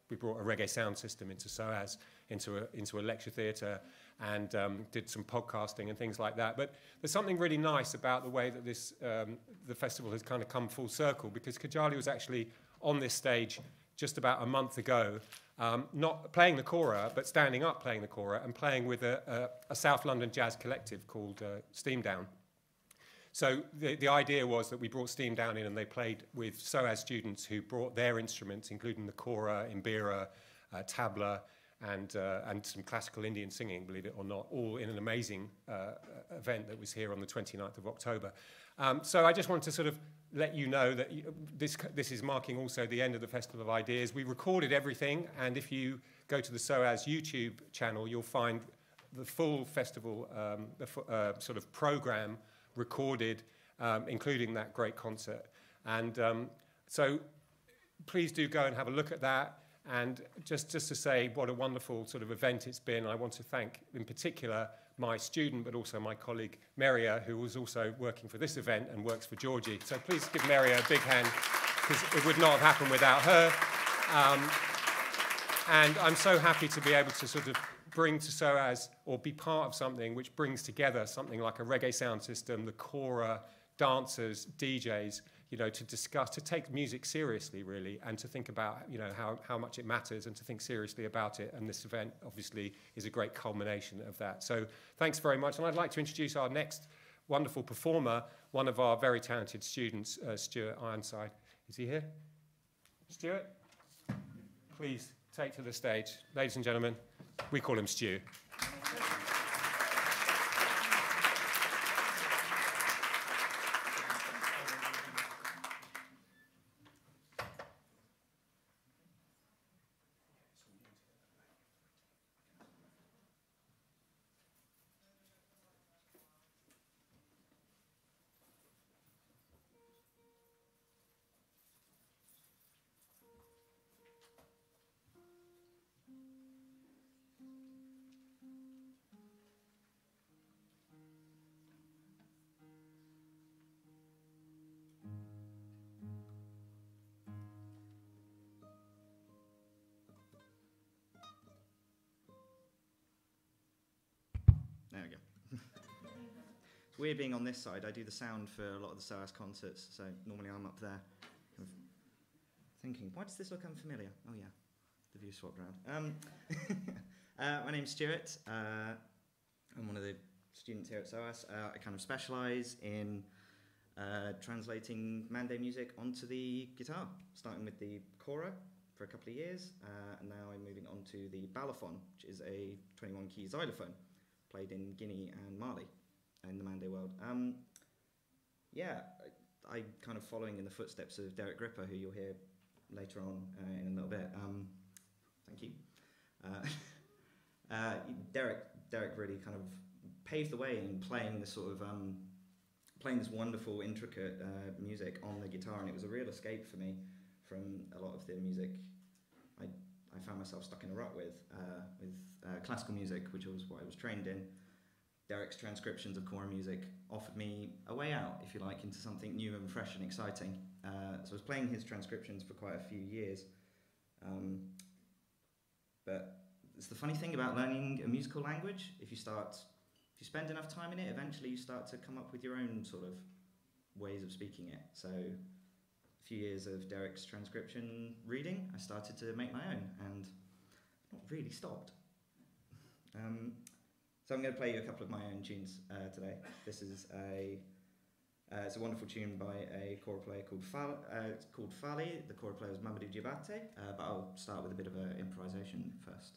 I: we brought a reggae sound system into SOAS, into a, into a lecture theatre, and um, did some podcasting and things like that. But there's something really nice about the way that this, um, the festival has kind of come full circle, because Kadialy was actually on this stage just about a month ago, um, not playing the Kora, but standing up playing the Kora and playing with a, a, a South London jazz collective called uh, Steam Down. So the, the idea was that we brought Steam Down in and they played with SOAS students who brought their instruments, including the Kora, imbira, uh, tabla, and, uh, and some classical Indian singing, believe it or not, all in an amazing uh, event that was here on the twenty-ninth of October. Um, so I just want to sort of let you know that you, this, this is marking also the end of the Festival of Ideas. We recorded everything, and if you go to the SOAS YouTube channel, you'll find the full festival, um, the uh, sort of program recorded, um, including that great concert. And um, so please do go and have a look at that. And just, just to say what a wonderful sort of event it's been, I want to thank in particular my student, but also my colleague Maria, who was also working for this event and works for Georgie. So please give Maria a big hand, because it would not have happened without her. Um, and I'm so happy to be able to sort of bring to SOAS, or be part of something which brings together something like a reggae sound system, the Kora, dancers, D Js, you know, to discuss, to take music seriously, really, and to think about, you know, how, how much it matters and to think seriously about it. And this event, obviously, is a great culmination of that. So thanks very much. And I'd like to introduce our next wonderful performer, one of our very talented students, uh, Stuart Ironside. Is he here? Stuart, please take to the stage. Ladies and gentlemen, we call him Stu.
J: There we go. It's weird being on this side. I do the sound for a lot of the SOAS concerts, so normally I'm up there kind of thinking, why does this look unfamiliar? Oh yeah, the view swapped around. Um, uh, my name's Stuart. Uh, I'm one of the students here at SOAS. Uh, I kind of specialise in uh, translating Mande music onto the guitar, starting with the Kora for a couple of years, uh, and now I'm moving on to the Ballaké, which is a twenty-one key xylophone, played in Guinea and Mali in the Mande world. Um, yeah, I, I kind of following in the footsteps of Derek Gripper, who you'll hear later on uh, in a little bit. Um, thank you. Uh, uh, Derek, Derek really kind of paved the way in playing this sort of um, playing this wonderful, intricate uh, music on the guitar, and it was a real escape for me from a lot of the music I, I found myself stuck in a rut with, uh, with uh, classical music, which was what I was trained in. Derek's transcriptions of Kora music offered me a way out, if you like, into something new and fresh and exciting. Uh, so I was playing his transcriptions for quite a few years. Um, but it's the funny thing about learning a musical language. If you start, if you spend enough time in it, eventually you start to come up with your own sort of ways of speaking it. So a few years of Derek's transcription reading, I started to make my own, and not really stopped. Um, so I'm going to play you a couple of my own tunes uh, today. This is a uh, it's a wonderful tune by a Kora player called Fal uh, it's called Fali. The Kora player is Mande, uh, but I'll start with a bit of an improvisation first.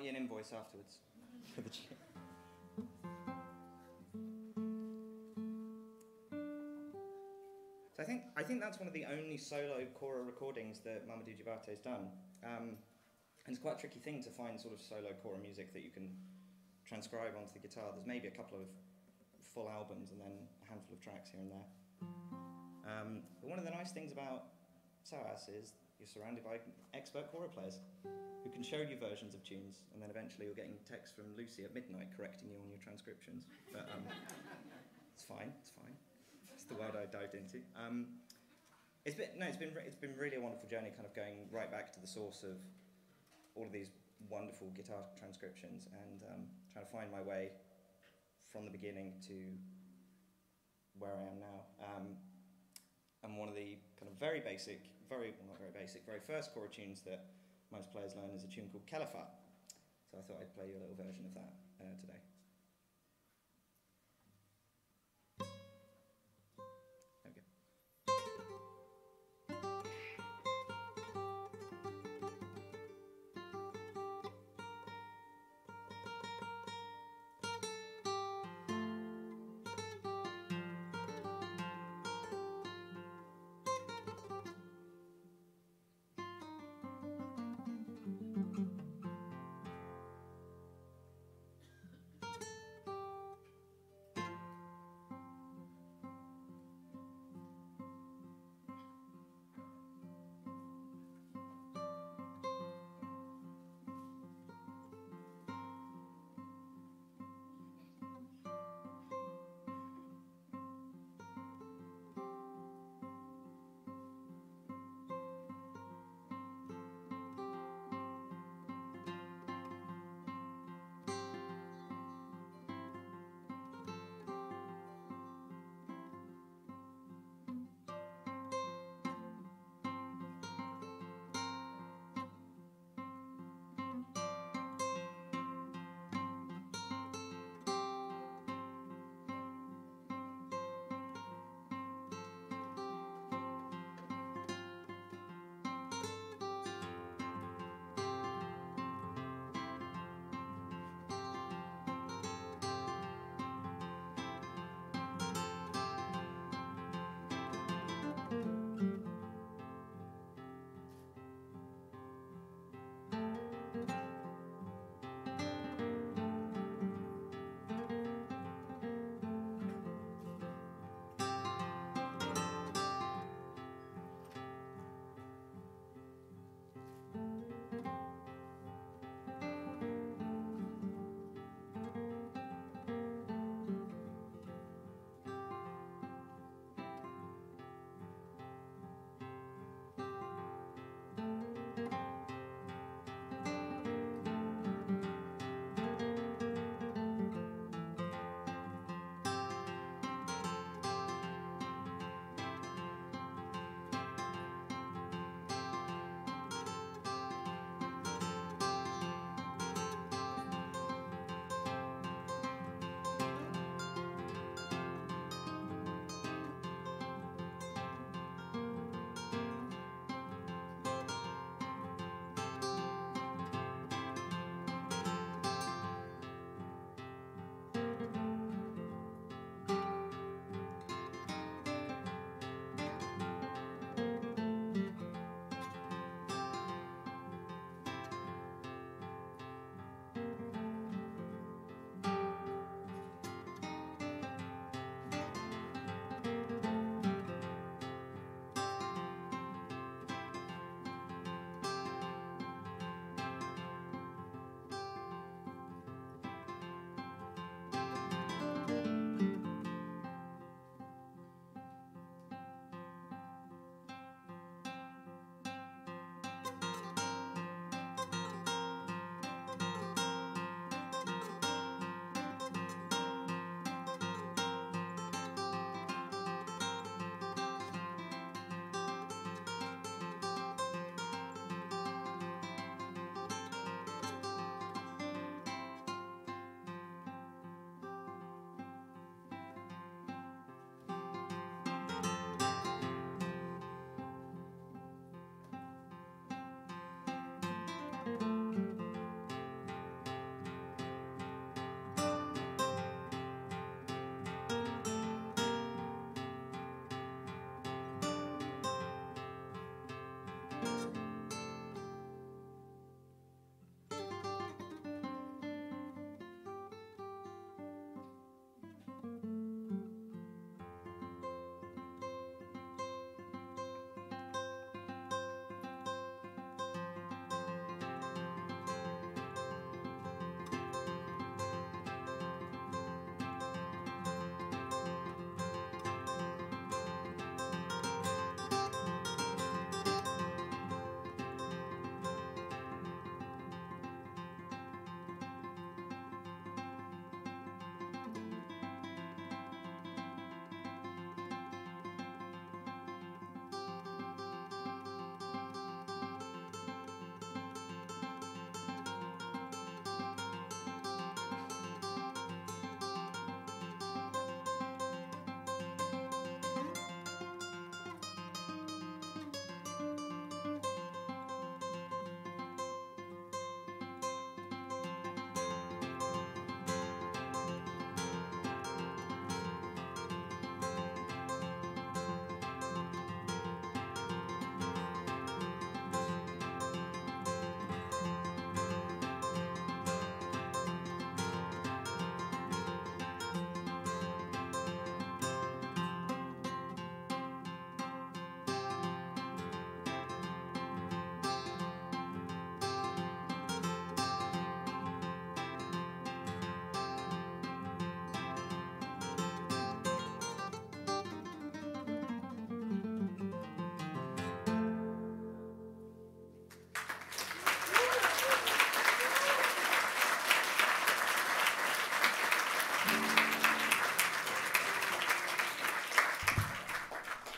J: you an invoice afterwards for the tune. So I think I think that's one of the only solo Kora recordings that Mande Djelimady done. Um, and it's quite a tricky thing to find sort of solo Kora music that you can transcribe onto the guitar. There's maybe a couple of full albums and then a handful of tracks here and there. Um, but one of the nice things about SOAS is you're surrounded by expert Kora players who can show you versions of tunes, and then eventually you're getting texts from Lucy at midnight correcting you on your transcriptions. But um, it's fine, it's fine. It's the world I dived into. Um, it's been no, it's been re- it's been really a wonderful journey, kind of going right back to the source of all of these wonderful guitar transcriptions and um, trying to find my way from the beginning to where I am now. Um, and one of the kind of very basic, very well, not very basic, very first Kora tunes that most players learn is a tune called Caliphate. So I thought I'd play you a little version of that uh, today.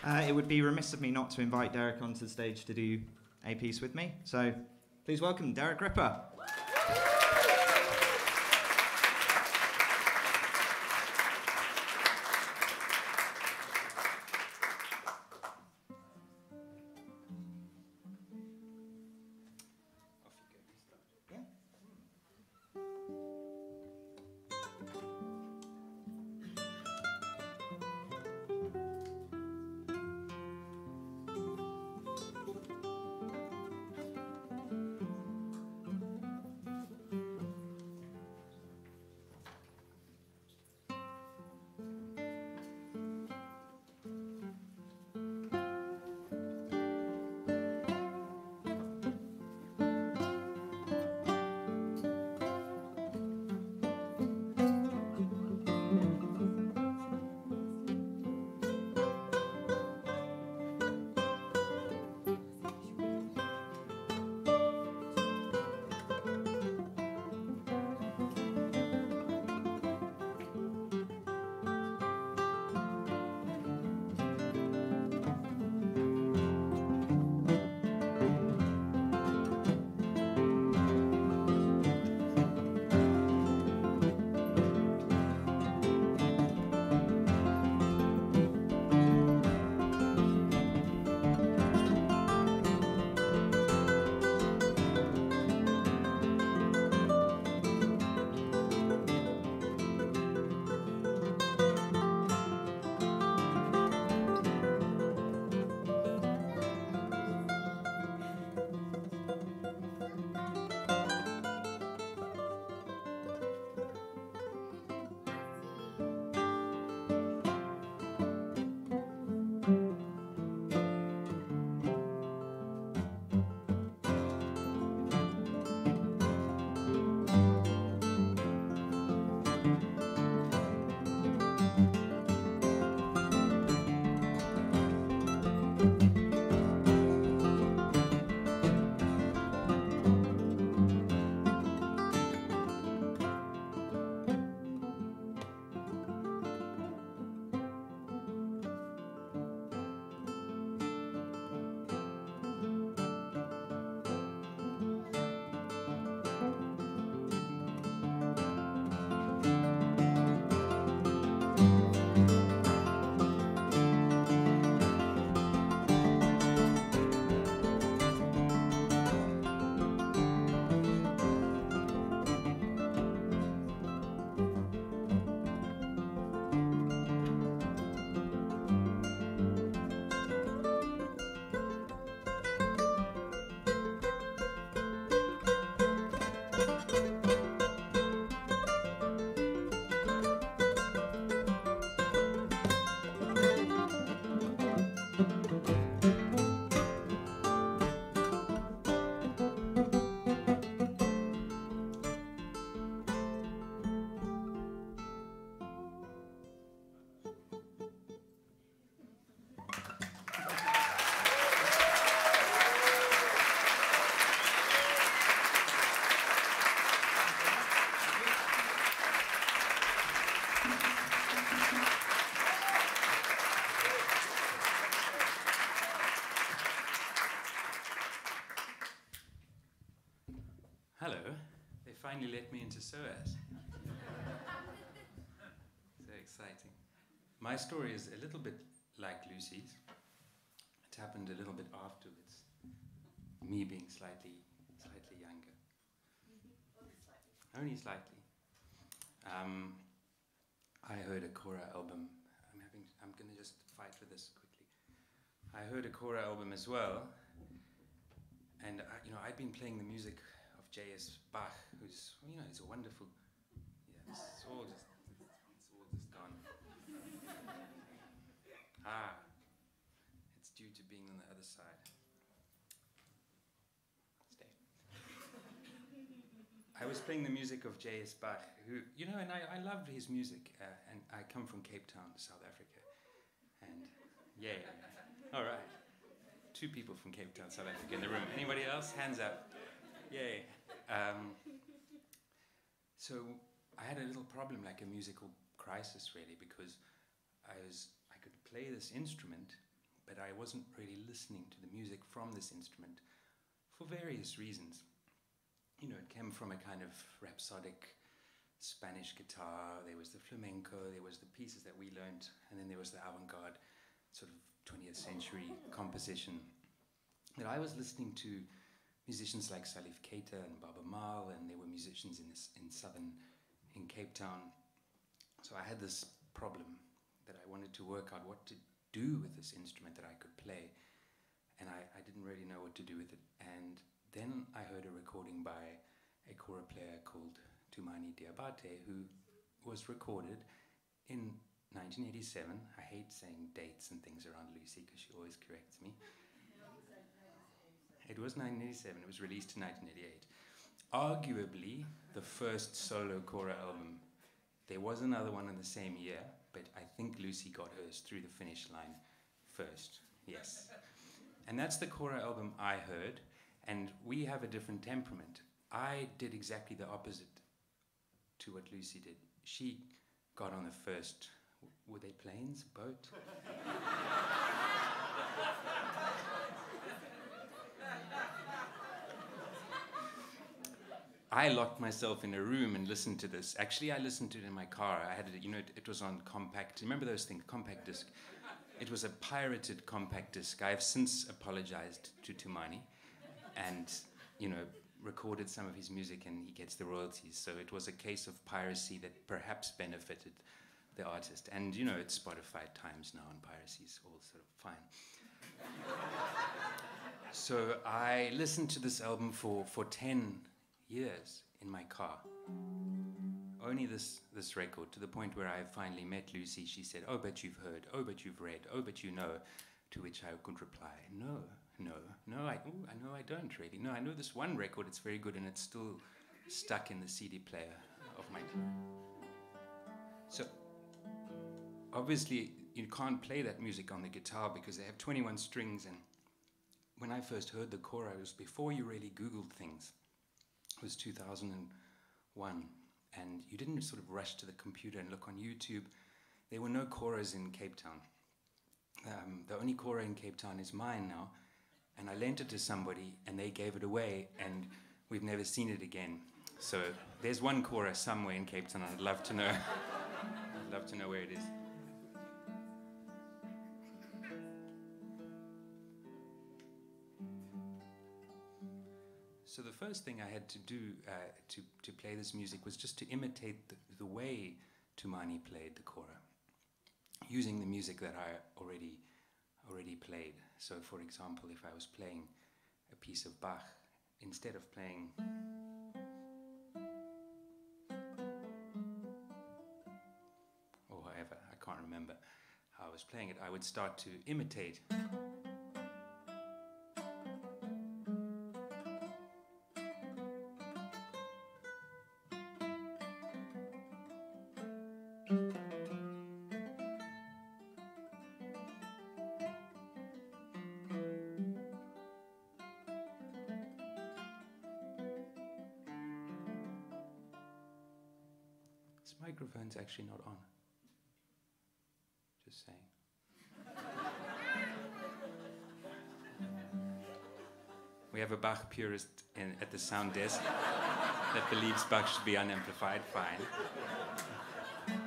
J: Uh, it would be remiss of me not to invite Derek onto the stage to do a piece with me. So please welcome Derek Ripper.
K: Hello, they finally let me into SOAS. So exciting. My story is a little bit like Lucy's. It happened a little bit afterwards, me being slightly, slightly younger. Only slightly. Um, I heard a Kora album. I'm having. I'm going to just fight for this quickly. I heard a Kora album as well, and I, you know, I'd been playing the music of J S Bach, who's, you know, he's a wonderful. Yeah, it's all just, it's all just gone. Ah, it's due to being on the other side. Stay. I was playing the music of J S Bach, who, you know, and I, I loved his music, uh, and I come from Cape Town, South Africa, and yeah, all right. Two people from Cape Town, South Africa in the room. Anybody else? Hands up. Yay. Um, so I had a little problem, like a musical crisis, really, because I was I could play this instrument, but I wasn't really listening to the music from this instrument for various reasons. You know, it came from a kind of rhapsodic Spanish guitar, there was the flamenco, there was the pieces that we learned, and then there was the avant-garde sort of twentieth century composition. That I was listening to musicians like Salif Keita and Baba Mal, and there were musicians in, this, in southern, in Cape Town. So I had this problem that I wanted to work out what to do with this instrument that I could play, and I, I didn't really know what to do with it. And then I heard a recording by a kora player called Djelimady Diabate, who was recorded in nineteen eighty-seven. I hate saying dates and things around Lucy because she always corrects me. It was nineteen eighty-seven, it was released in nineteen eighty-eight. Arguably the first solo kora album. There was another one in the same year, but I think Lucy got hers through the finish line first, yes. And that's the kora album I heard, and we have a different temperament. I did exactly the opposite to what Lucy did. She got on the first, were they planes, boat? I locked myself in a room and listened to this. Actually, I listened to it in my car. I had it, you know, it, it was on compact. Remember those things, compact disc? It was a pirated compact disc. I have since apologized to Tumani and, you know, recorded some of his music, and he gets the royalties. So it was a case of piracy that perhaps benefited the artist. And, you know, it's Spotify times now, and piracy's all sort of fine. So I listened to this album for, for ten years in my car. Only this, this record, to the point where I finally met Lucy. She said, oh, but you've heard, oh, but you've read, oh, but you know. To which I could reply, no, no, no, I, ooh, I know I don't really. No, I know this one record, it's very good, and it's still stuck in the C D player of my car. So, obviously, you can't play that music on the guitar because they have twenty-one strings, and when I first heard the kora, it was before you really Googled things. It was two thousand one, and you didn't sort of rush to the computer and look on YouTube. There were no koras in Cape Town. Um, the only kora in Cape Town is mine now, and I lent it to somebody, and they gave it away, and we've never seen it again. So there's one kora somewhere in Cape Town. I'd love to know. I'd love to know where it is. So the first thing I had to do uh, to, to play this music was just to imitate the, the way Tumani played the kora, using the music that I already, already played. So for example, if I was playing a piece of Bach, instead of playing or however, I can't remember how I was playing it, I would start to imitate. Microphone's actually not on. Just saying. We have a Bach purist in, at the sound desk that believes Bach should be unamplified. Fine.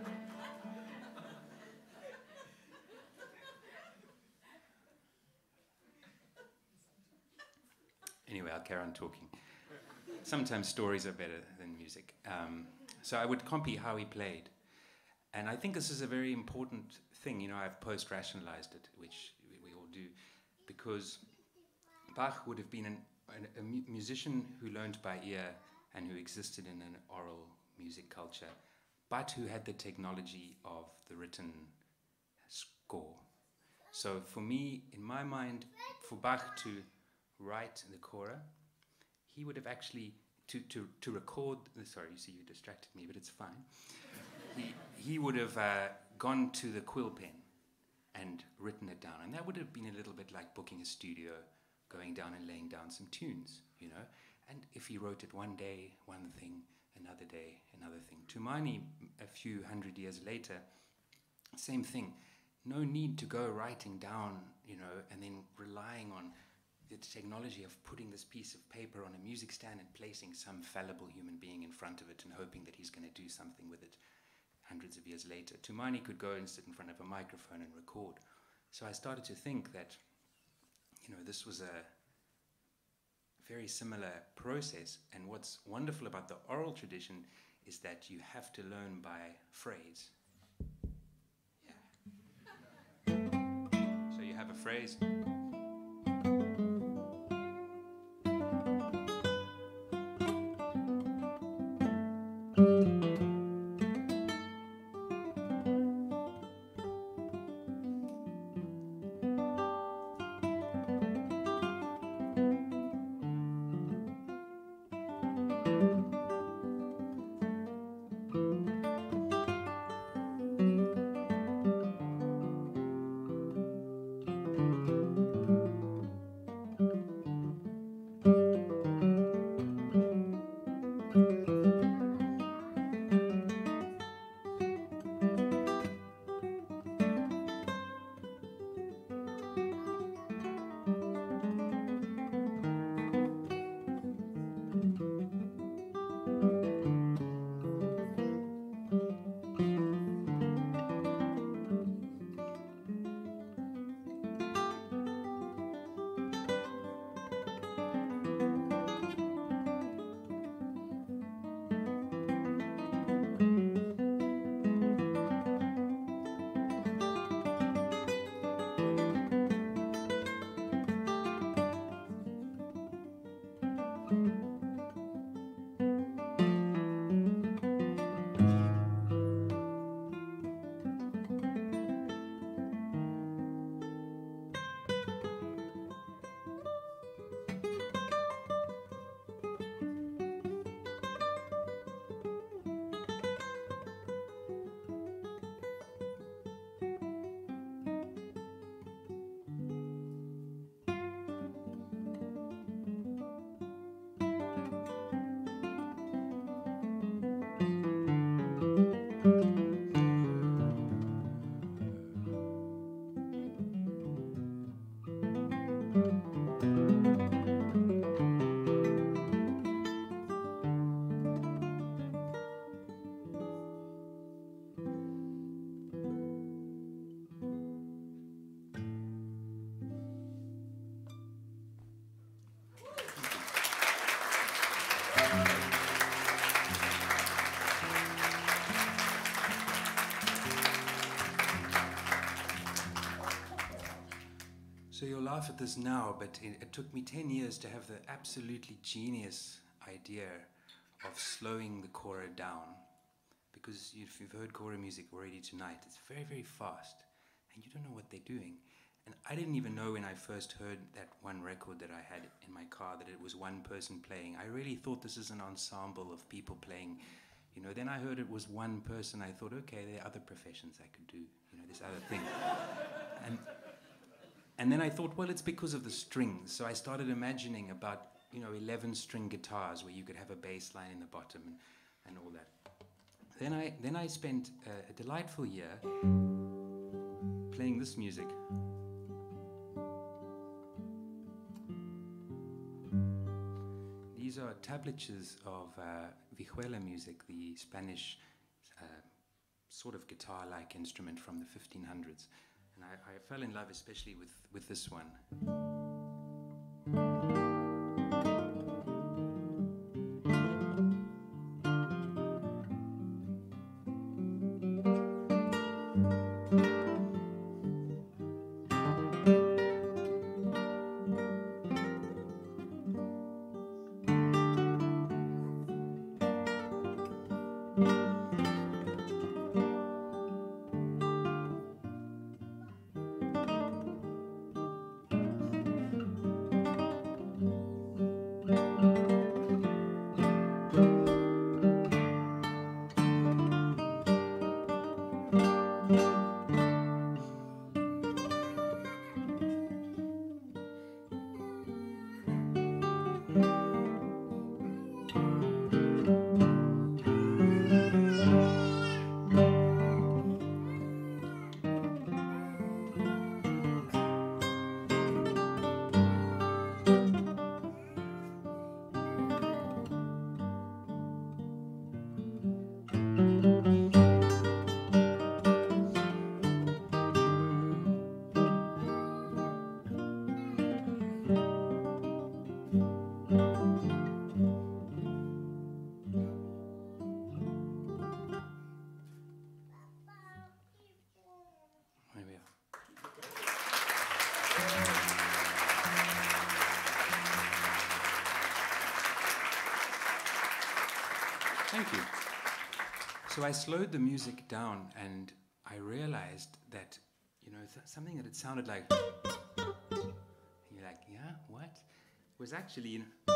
K: Anyway, I'll carry on talking. Sometimes stories are better than music. Um, So I would copy how he played. And I think this is a very important thing. You know, I've post-rationalized it, which we, we all do, because Bach would have been an, an, a mu musician who learned by ear and who existed in an oral music culture, but who had the technology of the written score. So for me, in my mind, for Bach to write the kora, he would have actually To, to, to record, sorry, you see you distracted me, but it's fine. He, he would have uh, gone to the quill pen and written it down. And that would have been a little bit like booking a studio, going down and laying down some tunes, you know. And if he wrote it one day, one thing, another day, another thing. Tumani, a few hundred years later, same thing. no need to go writing down, you know, and then relying on the technology of putting this piece of paper on a music stand and placing some fallible human being in front of it and hoping that he's going to do something with it hundreds of years later. Tumani could go and sit in front of a microphone and record. So I started to think that, you know, this was a very similar process. And what's wonderful about the oral tradition is that you have to learn by phrase. Yeah. So you have a phrase. So you'll laugh at this now, but it, it took me ten years to have the absolutely genius idea of slowing the Kora down. Because if you've heard Kora music already tonight, it's very, very fast, and you don't know what they're doing. And I didn't even know when I first heard that one record that I had in my car that it was one person playing. I really thought this is an ensemble of people playing. You know, then I heard it was one person. I thought, okay, there are other professions I could do, you know, this other thing. and, and then I thought, well, it's because of the strings. So I started imagining about, you know, eleven string guitars where you could have a bass line in the bottom and, and all that. Then I, then I spent uh, a delightful year playing this music. These are tablatures of uh, vihuela music, the Spanish uh, sort of guitar-like instrument from the fifteen hundreds. And I, I fell in love especially with, with this one. Thank you. So I slowed the music down and I realized that, you know, th- something that it sounded like, and you're like, yeah, what? Was actually, you know,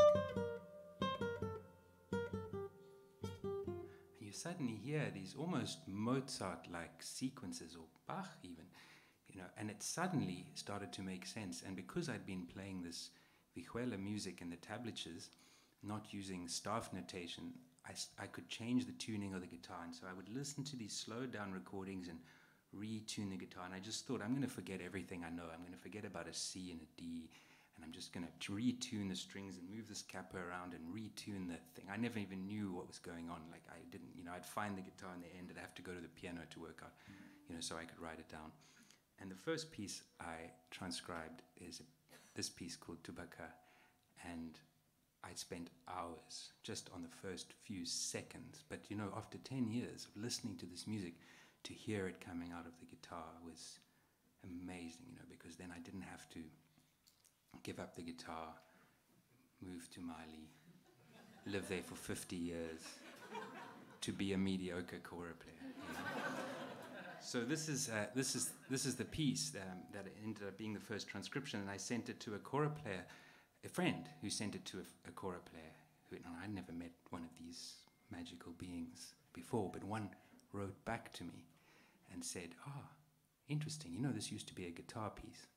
K: and you suddenly hear these almost Mozart-like sequences, or Bach even, you know, and it suddenly started to make sense. And because I'd been playing this vihuela music in the tablatures, not using staff notation, I, I could change the tuning of the guitar. And so I would listen to these slowed down recordings and retune the guitar. And I just thought, I'm going to forget everything I know. I'm going to forget about a C and a D. And I'm just going to retune the strings and move this capo around and retune the thing. I never even knew what was going on. Like I didn't, you know, I'd find the guitar in the end and I'd have to go to the piano to work out, you know, so I could write it down. And the first piece I transcribed is this piece called Tubaka. And I spent hours just on the first few seconds. But, you know, after ten years of listening to this music, to hear it coming out of the guitar was amazing, you know, because then I didn't have to give up the guitar, move to Mali, live there for fifty years to be a mediocre Kora player. You know? So this is uh, this is this is the piece um, that ended up being the first transcription, and I sent it to a Kora player, a friend who sent it to a, a Kora player. Who, no, I'd never met one of these magical beings before, but one wrote back to me and said, "Ah, oh, interesting. You know, this used to be a guitar piece."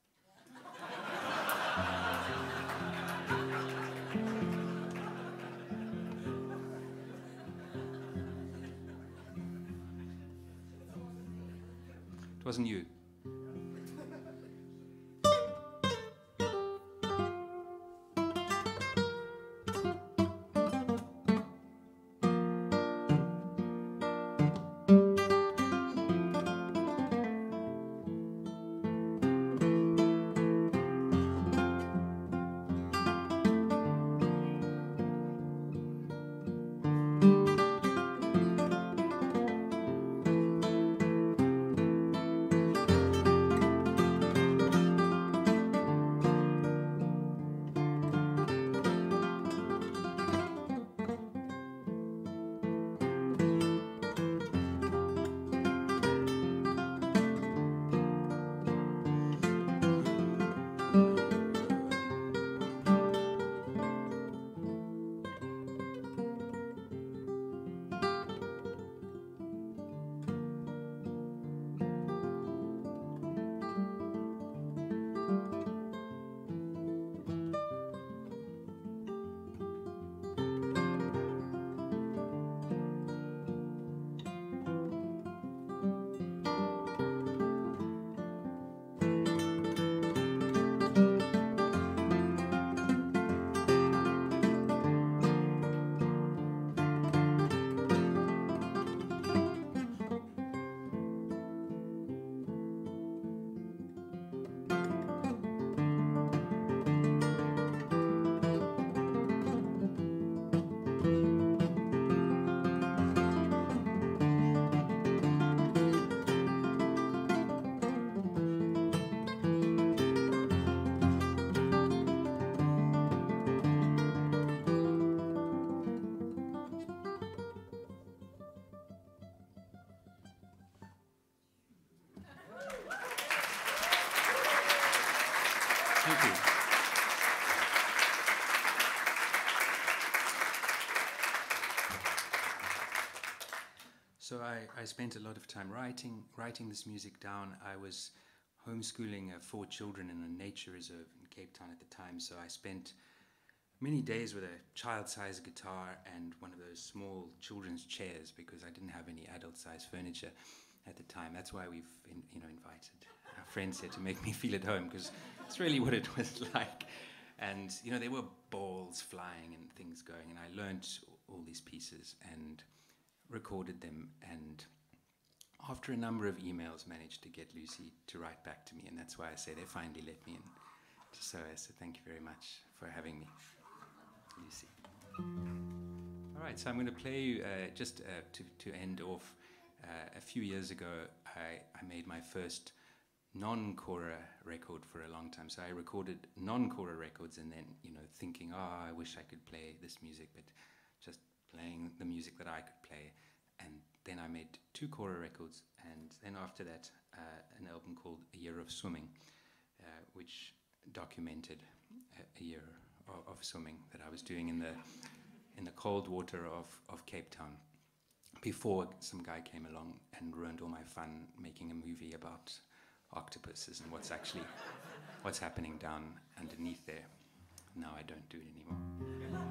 K: It wasn't you. Thank you. So I, I spent a lot of time writing, writing this music down. I was homeschooling uh, four children in a nature reserve in Cape Town at the time, so I spent many days with a child-sized guitar and one of those small children's chairs because I didn't have any adult-sized furniture at the time. That's why we've in, you know, invited our friends here to make me feel at home, because it's really what it was like. And you know, there were balls flying and things going, and I learned all these pieces and recorded them, and after a number of emails managed to get Lucy to write back to me, and that's why I say they finally let me in to SOAS. So thank you very much for having me, Lucy. All right, so I'm going to play you uh, just uh, to, to end off. Uh, a few years ago, I, I made my first non-Kora record for a long time. So I recorded non-Kora records, and then, you know, thinking, oh, I wish I could play this music, but just playing the music that I could play. And then I made two Kora records, and then after that, uh, an album called A Year of Swimming, uh, which documented a, a year of, of swimming that I was doing in the in the cold water of, of Cape Town, before some guy came along and ruined all my fun making a movie about octopuses and what's actually what's happening down underneath there. Now I don't do it anymore.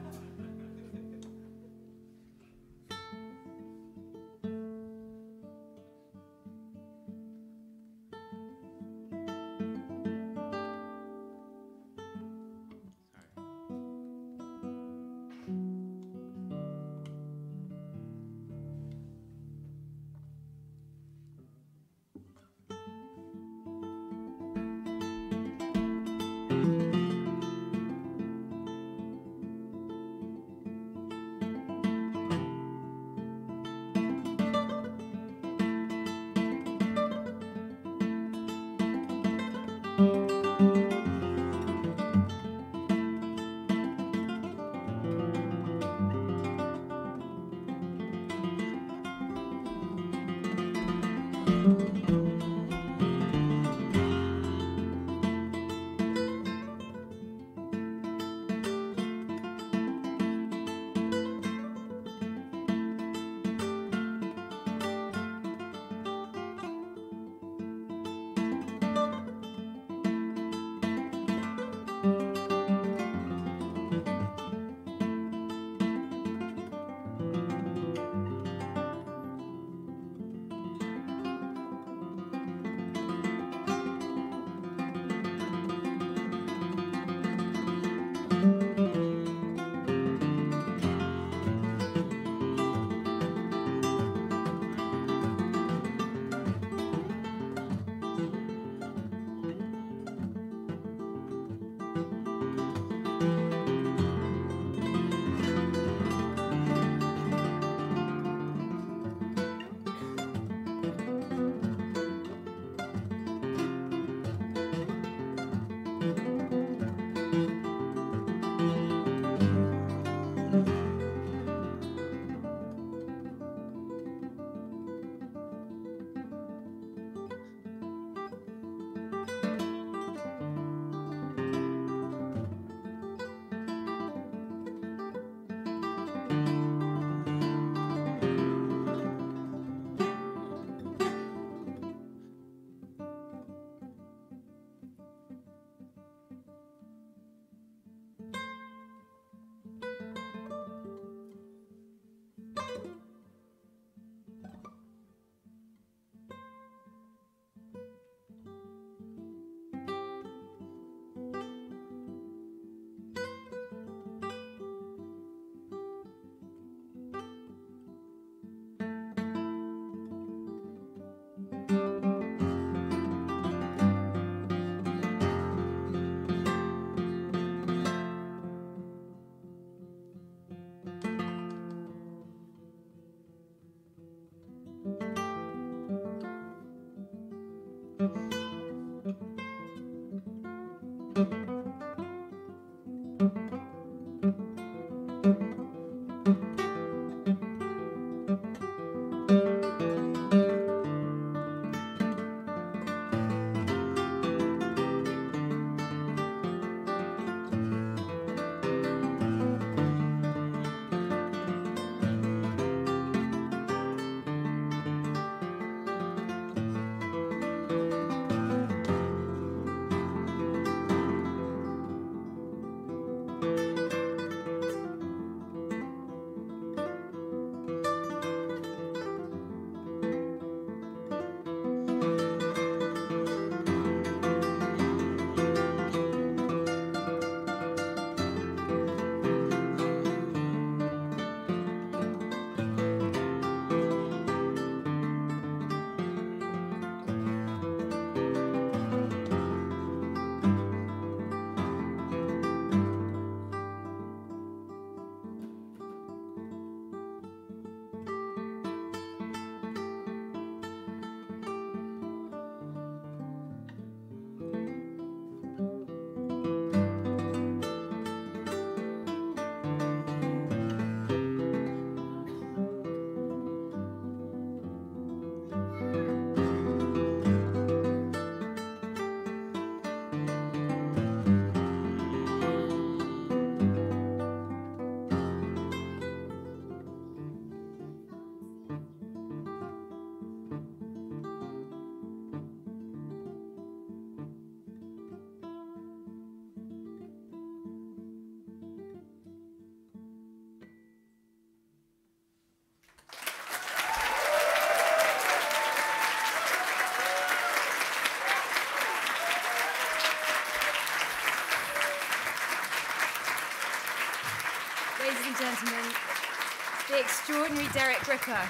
A: extraordinary Derek Gripper.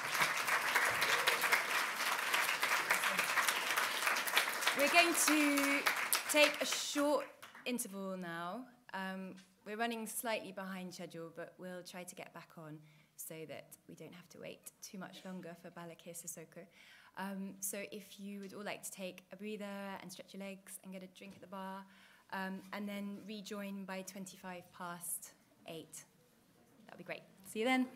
A: We're going to take a short interval now. Um, we're running slightly behind schedule, but we'll try to get back on so that we don't have to wait too much longer for Ballaké Sissoko. Um, so if you would all like to take a breather and stretch your legs and get a drink at the bar, um, and then rejoin by twenty-five past eight. That'd be great. See you then.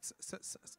L: S- s- s-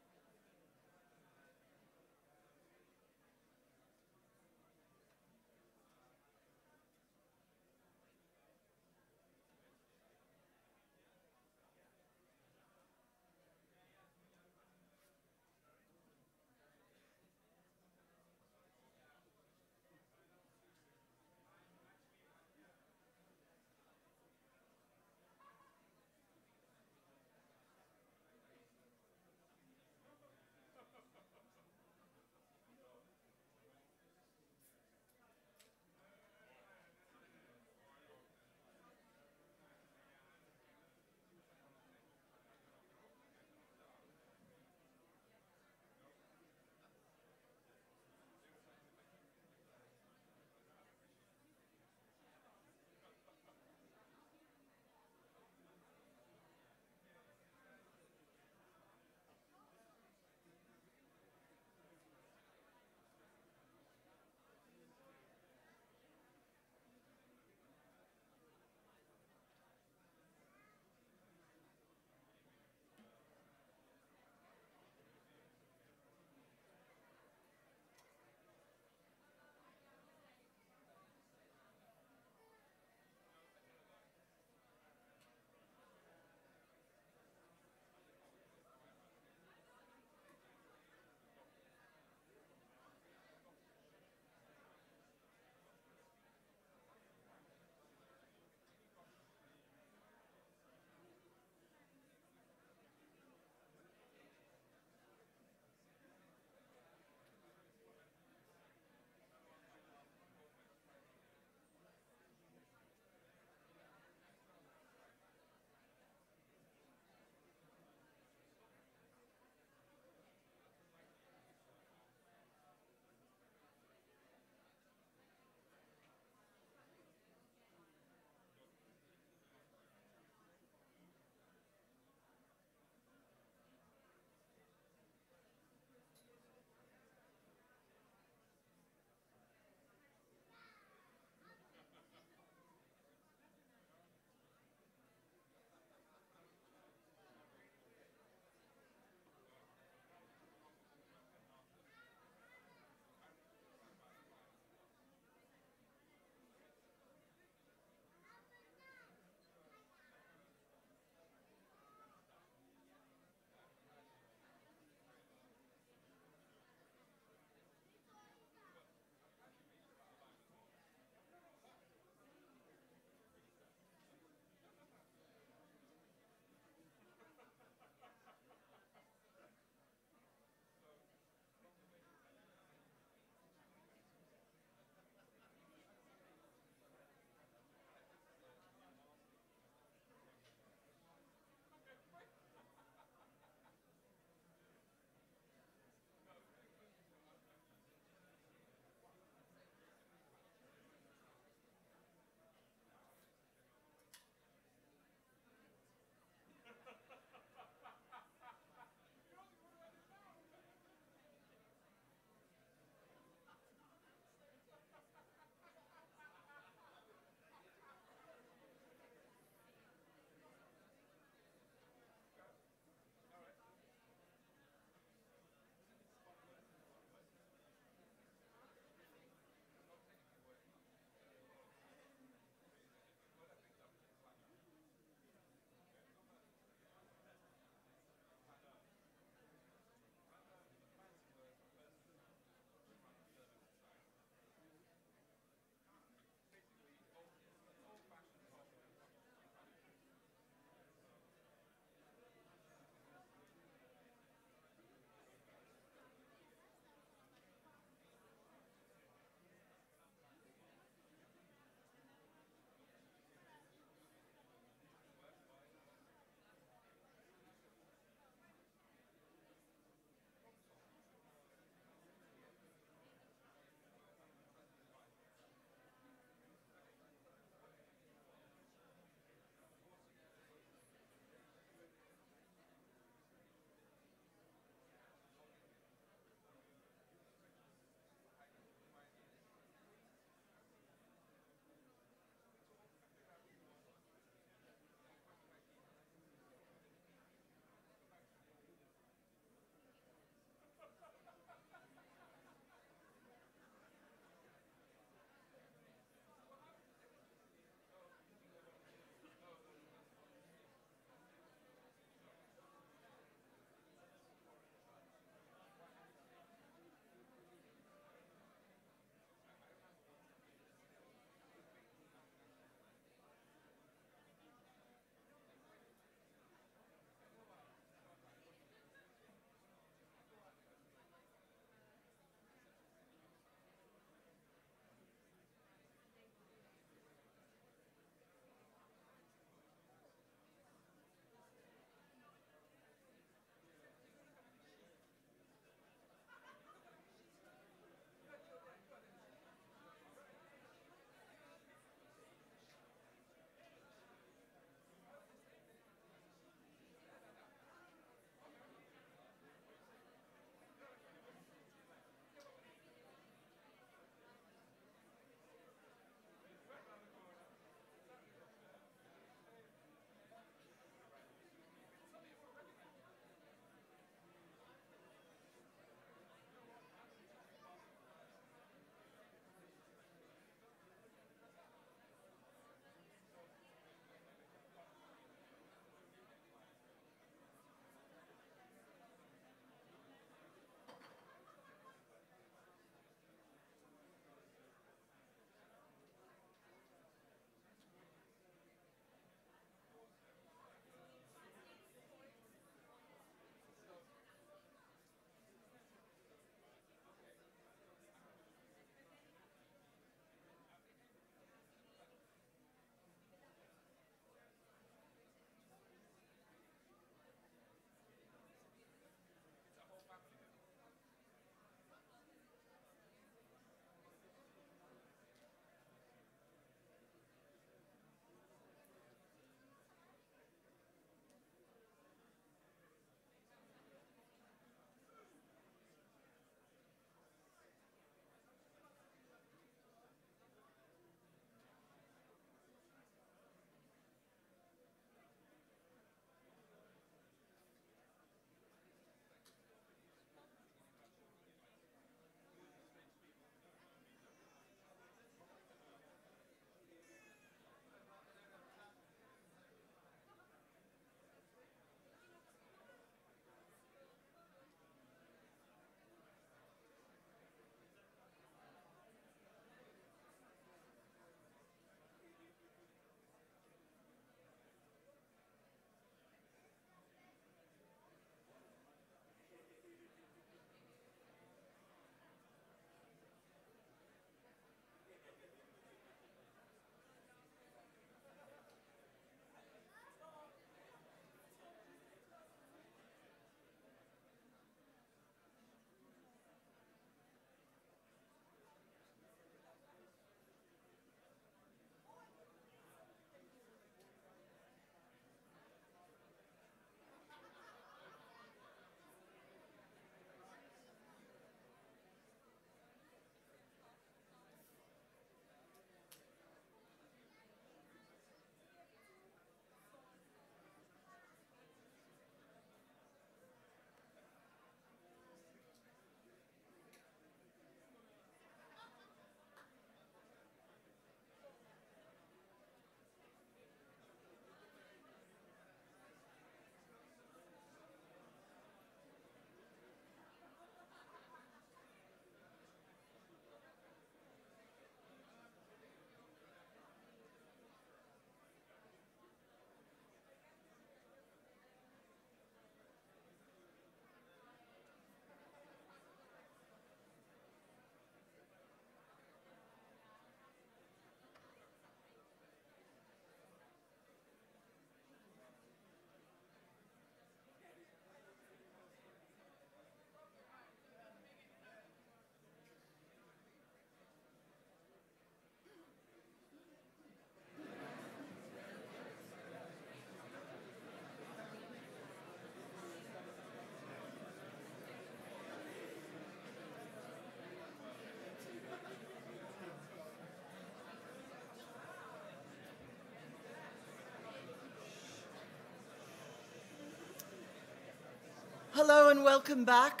B: Hello and welcome back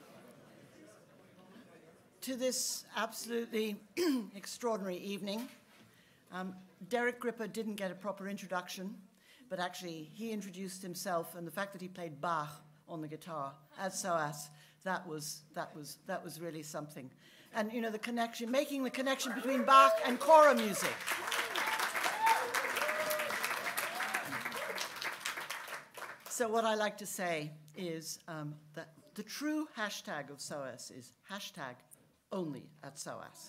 B: to this absolutely extraordinary evening. Um, Derek Gripper didn't get a proper introduction, but actually he introduced himself, and the fact that he played Bach on the guitar at SOAS, that was, that was, that was really something. And, you know, the connection, making the connection between Bach and Kora music. So what I like to say is um, that the true hashtag of SOAS is hashtag only at SOAS.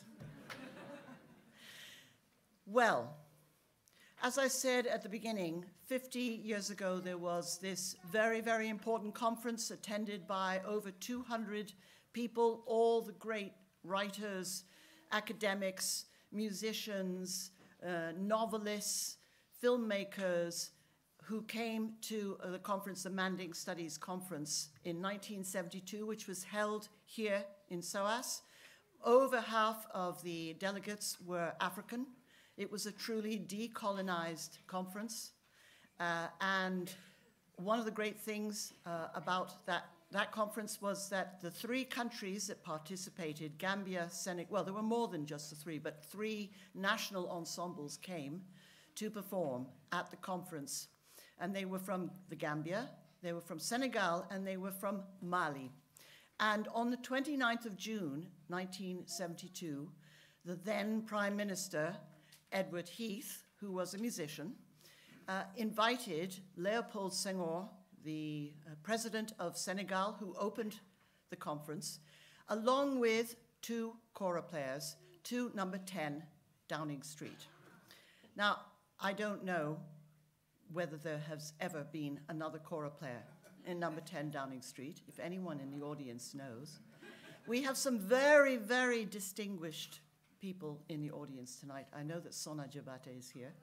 B: Well, as I said at the beginning, fifty years ago there was this very, very important conference attended by over two hundred people, all the great writers, academics, musicians, uh, novelists, filmmakers, who came to uh, the conference, the Manding Studies conference in nineteen seventy-two, which was held here in SOAS. Over half of the delegates were African. It was a truly decolonized conference. Uh, and one of the great things uh, about that, that conference was that the three countries that participated, Gambia, Senegal, well, there were more than just the three, but three national ensembles came to perform at the conference. And they were from the Gambia, they were from Senegal, and they were from Mali. And on the twenty-ninth of June, nineteen seventy-two, the then Prime Minister, Edward Heath, who was a musician, uh, invited Léopold Senghor, the uh, president of Senegal, who opened the conference, along with two Kora players, to number ten Downing Street. Now, I don't know whether there has ever been another Kora player in number ten Downing Street, if anyone in the audience knows. We have some very, very distinguished people in the audience tonight. I know that Sona Jabate is here.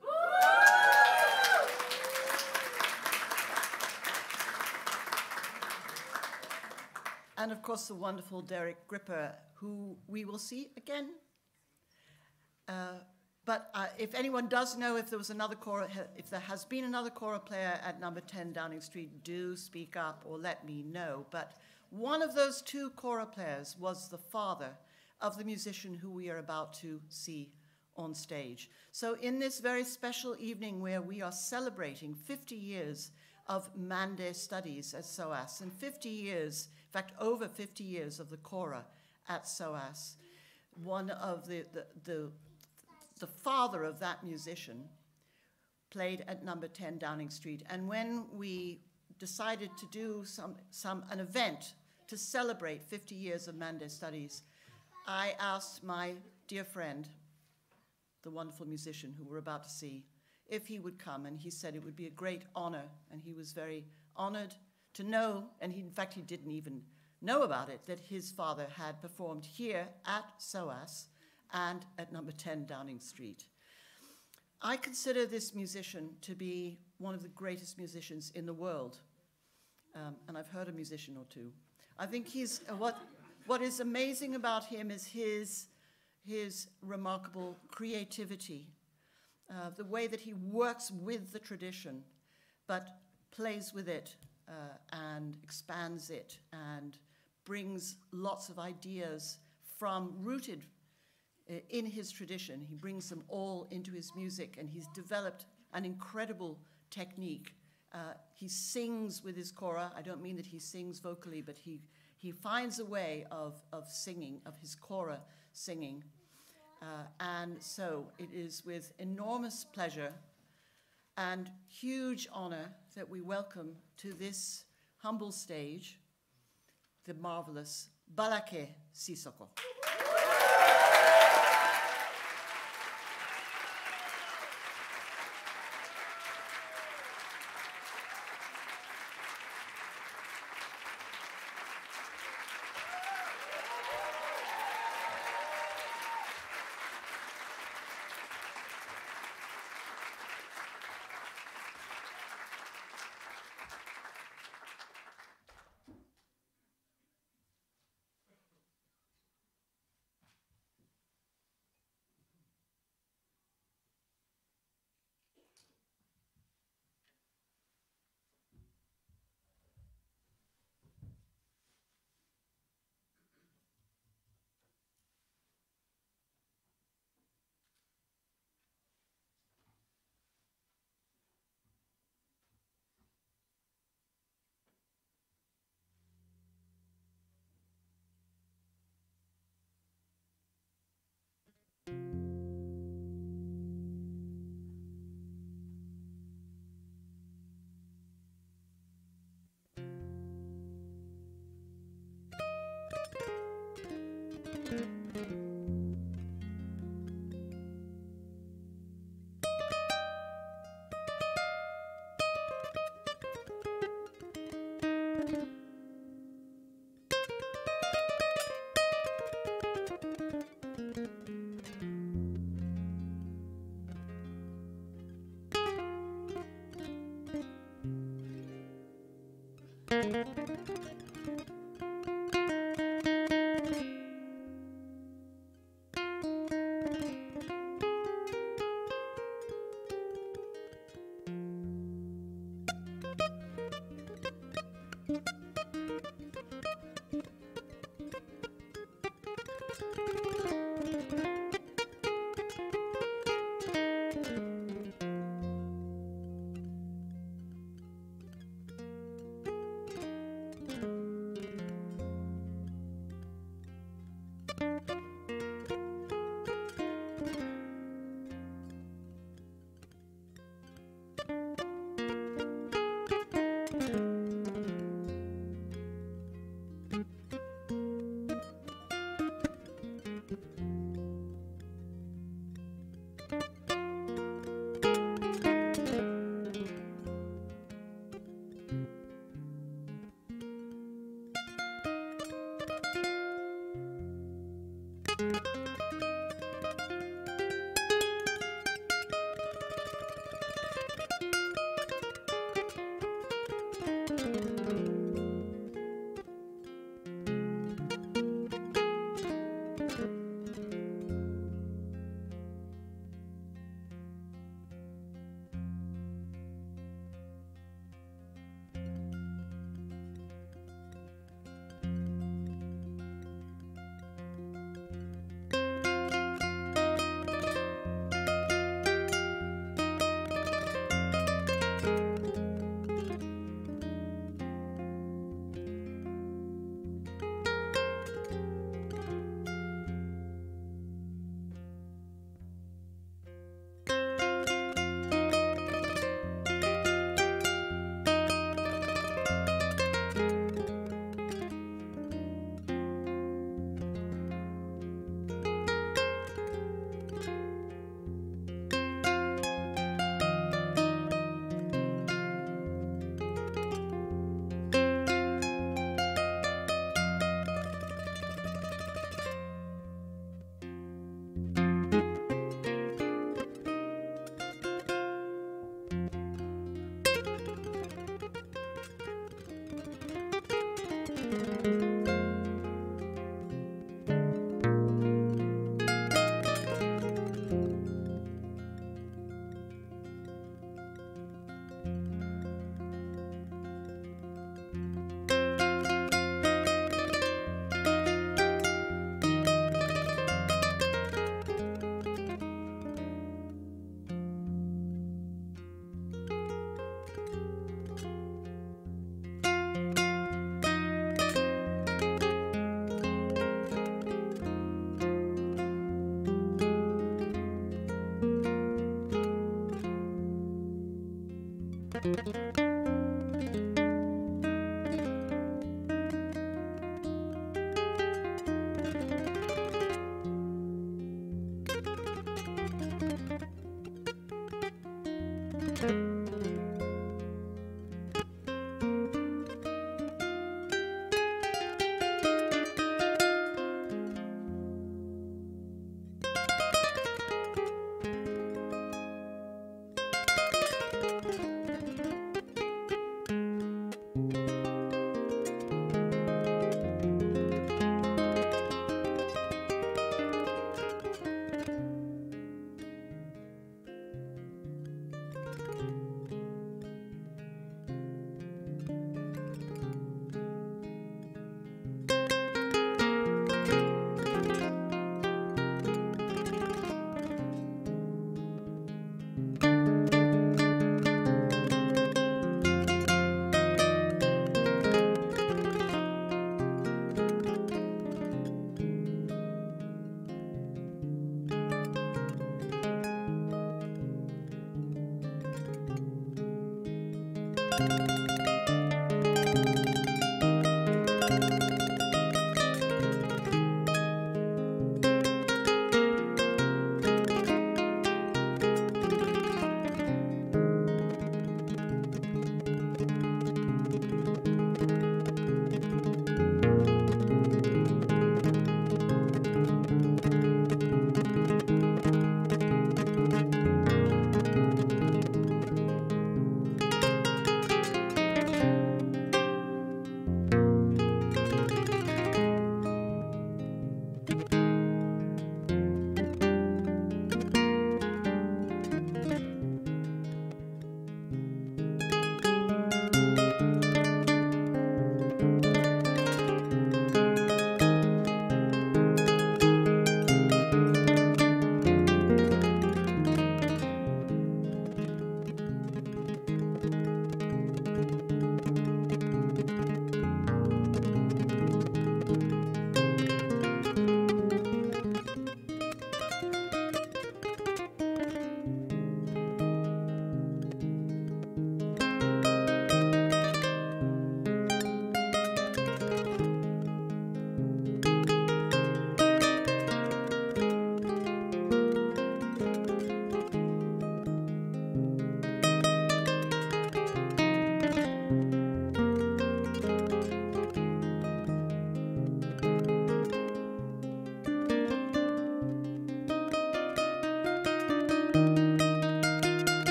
B: And of course the wonderful Derek Gripper, who we will see again. Uh, But uh, if anyone does know if there was another Kora, if there has been another Kora player at number ten Downing Street, do speak up or let me know. But one of those two Kora players was the father of the musician who we are about to see on stage. So in this very special evening where we are celebrating fifty years of Mande Studies at SOAS, and fifty years, in fact over fifty years of the Kora at SOAS, one of the, the, the The father of that musician played at number ten Downing Street. And when we decided to do some, some, an event to celebrate fifty years of Mande Studies, I asked my dear friend, the wonderful musician who we're about to see, if he would come. And he said it would be a great honor. And he was very honored to know, and he, in fact, he didn't even know about it, that his father had performed here at SOAS and at number ten Downing Street. I consider this musician to be one of the greatest musicians in the world. Um, and I've heard a musician or two. I think he's, uh, what, what is amazing about him is his, his remarkable creativity, uh, the way that he works with the tradition, but plays with it uh, and expands it and brings lots of ideas from rooted in his tradition. He brings them all into his music, and he's developed an incredible technique. Uh, he sings with his Kora. I don't mean that he sings vocally, but he, he finds a way of, of singing, of his Kora singing. Uh, and so it is with enormous pleasure and huge honor that we welcome to this humble stage the marvelous Ballaké Sissoko.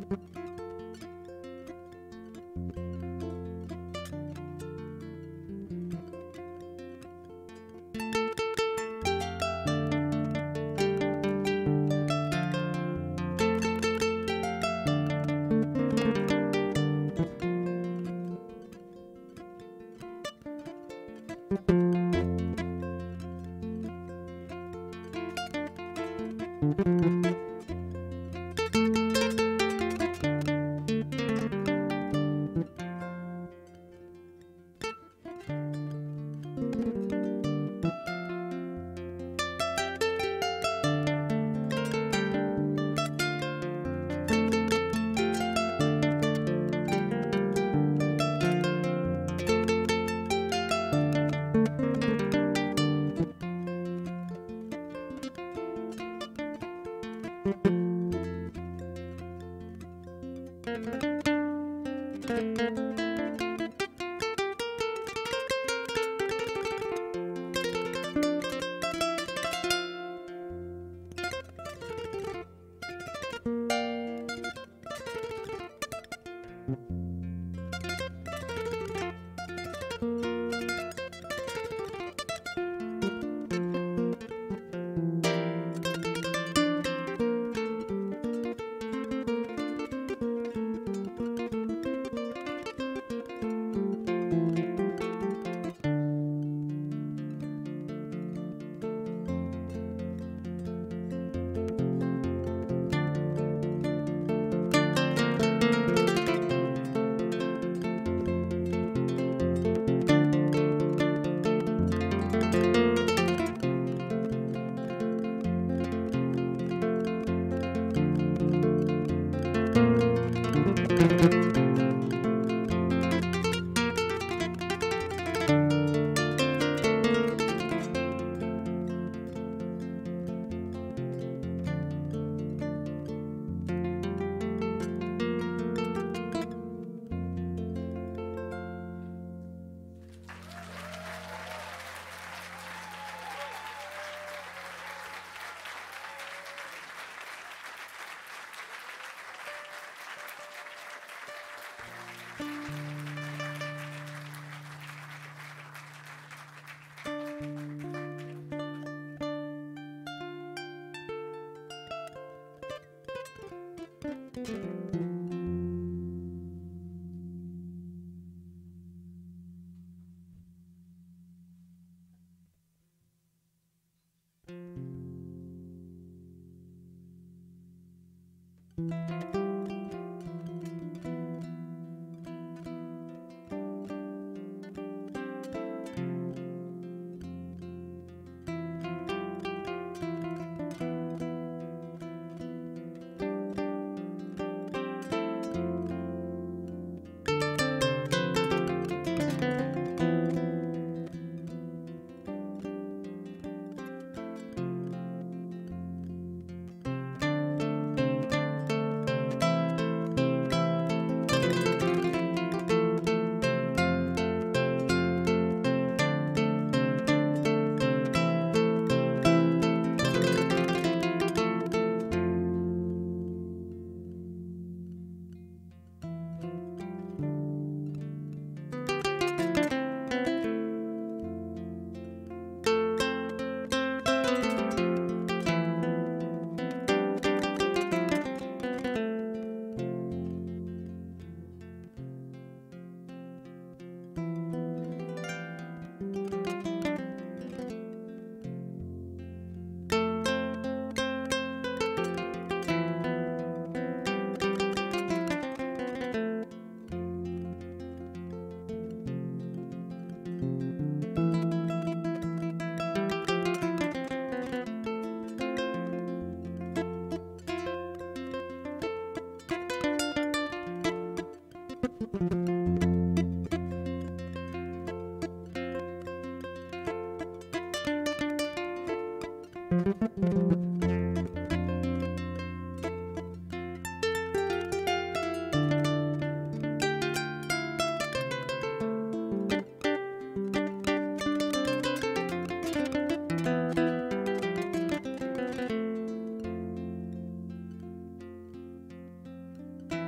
L: Thank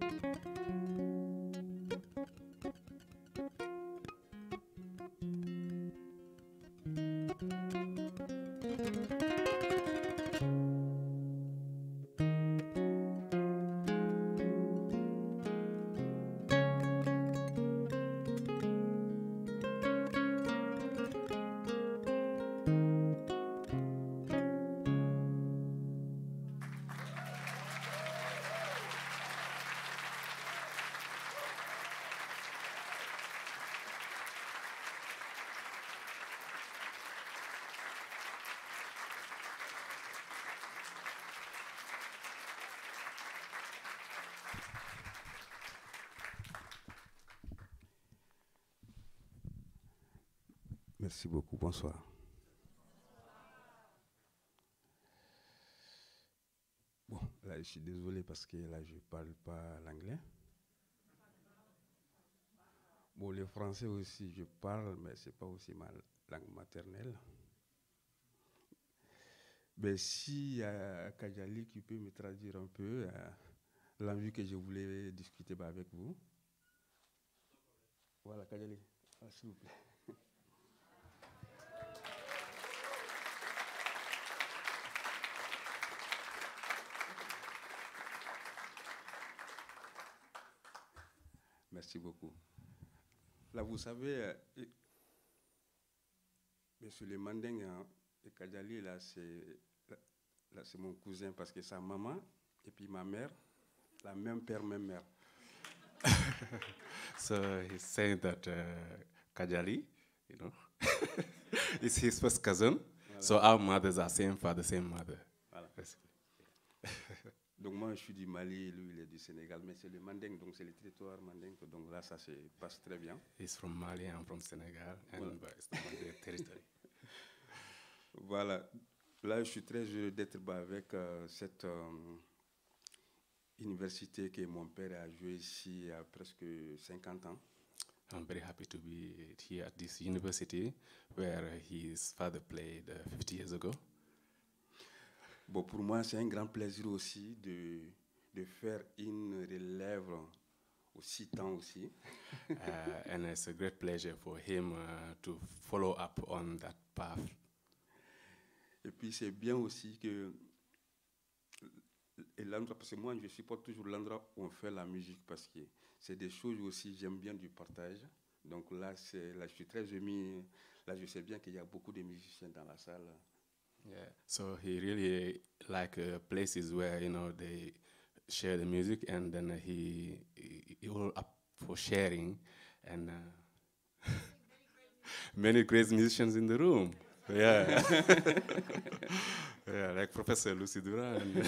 G: Merci beaucoup, bonsoir. Bon, là, je suis désolé parce que là, je ne parle pas l'anglais. Bon, le français aussi, je parle, mais ce n'est pas aussi ma langue maternelle. Mais si euh, Kadialy qui peut me traduire un peu euh, l'envie que je voulais discuter bah, avec vous. Voilà, Kadialy, ah, s'il vous plaît. Merci beaucoup. Là, vous savez, euh, monsieur le Manding hein, et Kadialy, là, c'est là, c'est mon cousin parce que sa maman et puis ma mère, la même père, même mère.
K: So he's saying that uh, Kadialy, you know, is his first cousin. Voilà. So our mothers are same father, same mother.
G: Voilà. Donc moi, je suis du Mali, lui, il est du Sénégal, mais c'est le Manding, donc c'est le territoire Manding, donc là, ça se passe très bien.
K: He's from Mali, I'm from Senegal, and voilà. It's the Mande territory.
G: Voilà. Là, je suis très heureux d'être avec euh, cette euh, université que mon père a joué ici il y a presque cinquante ans.
K: I'm very happy to be here at this university where his father played uh, fifty years ago.
G: Bon, pour moi, c'est un grand plaisir aussi de, de faire une relève aussi temps aussi.
K: uh, and it's a great pleasure for him uh, to follow up on that path.
G: Et puis c'est bien aussi que et l'endroit, parce que moi je supporte toujours l'endroit où on fait la musique parce que c'est des choses aussi, j'aime bien du partage. Donc là, c'est, là je suis très ému, là je sais bien qu'il y a beaucoup de musiciens dans la salle.
K: Yeah, so he really like uh, places where, you know, they share the music and then uh, he, he, he all up for sharing and uh, many great musicians in the room. Yeah. Yeah, like Professor Lucy Duran.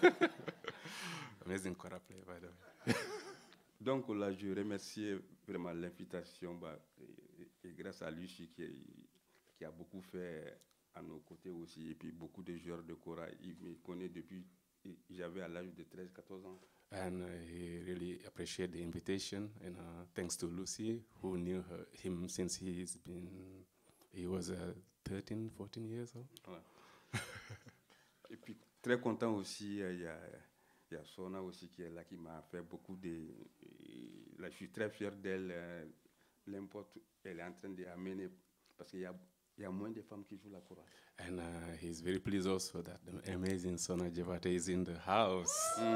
K: Amazing Kora player, by the way.
G: Donc là, je remercie vraiment l'invitation bah, et, et grâce à lui qui, qui a beaucoup fait à nos côtés aussi, et puis beaucoup de joueurs de Kora, il me connaît depuis, j'avais à l'âge de treize quatorze ans.
K: And uh, he really appreciated the invitation, and uh, thanks to Lucy, who knew her, him since he's been, he was uh, thirteen, fourteen years old.
G: Voilà. Et puis très content aussi, il euh, y, y a Sona aussi qui est là, qui m'a fait beaucoup de, là je suis très fier d'elle, euh, n'importe, elle est en train d'amener, parce qu'il y a Il y a moins de femmes qui jouent la Kora.
K: And uh, he's very pleased also that the amazing Sona Jevate is in the house.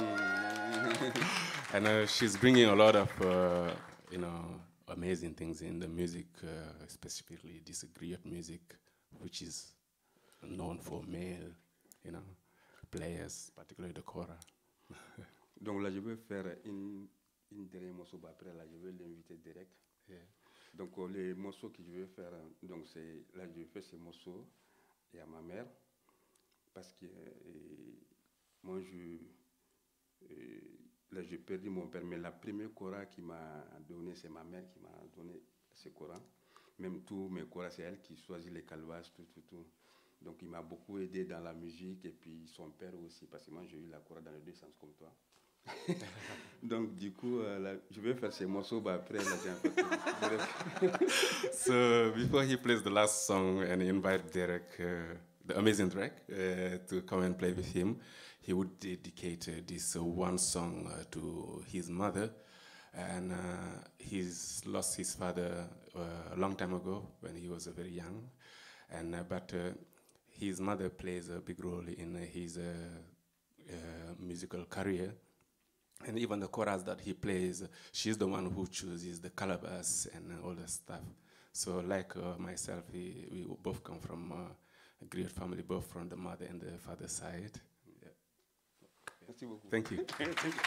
K: Mm. And uh, she's bringing a lot of, uh, you know, amazing things in the music, uh, specifically this griot music, which is known for male, you know, players, particularly the Kora.
G: Donc là, je vais faire une, une dernière morceau. Après, là, je vais l'inviter direct.
K: Yeah.
G: Donc euh, les morceaux que je vais faire, donc c'est là je fais ces morceaux et à ma mère parce que euh, moi je euh, là j'ai perdu mon père, mais la première Kora qui m'a donné, c'est ma mère qui m'a donné ce Kora. Même tous mes Koras, c'est elle qui choisit les calvages, tout tout tout. Donc il m'a beaucoup aidé dans la musique et puis son père aussi parce que moi j'ai eu la Kora dans les deux sens comme toi. Donc du coup, euh, là, je vais faire ces morceaux, bah, après là, j'ai un peu
K: So before he plays the last song and invite Derek, uh,
G: the amazing track uh, to come and play with him. He would dedicate uh, this uh, one song uh, to his mother, and uh, he's lost his father uh, a long time ago when he was uh, very young, and uh, but uh, his mother plays a big role in uh, his uh, uh, musical career. And even the chorus that he plays, she's the one who chooses the calabash and uh, all that stuff. So like uh, myself, we, we both come from uh, a great family, both from the mother and the father side. Yeah. Thank you. Thank you.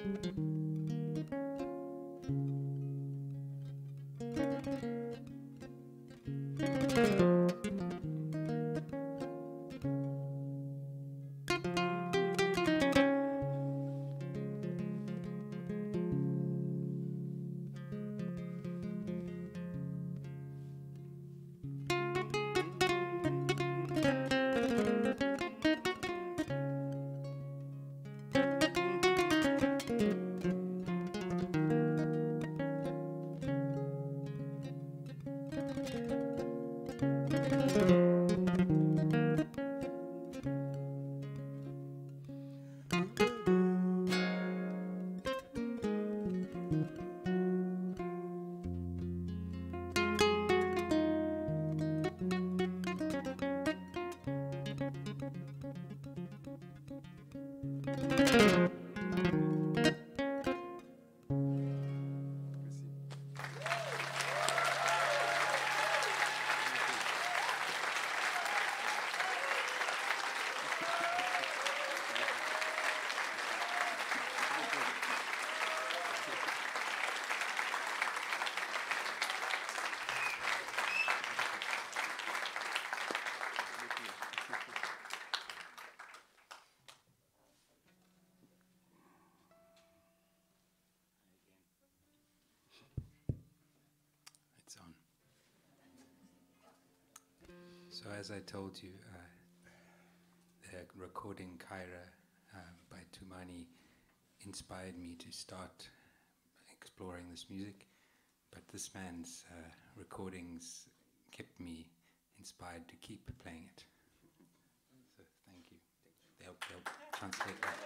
K: So as I told you, uh, the recording Kaira uh, by Tumani inspired me to start exploring this music, but this man's uh, recordings kept me inspired to keep playing it. So thank you. They'll, they'll translate that.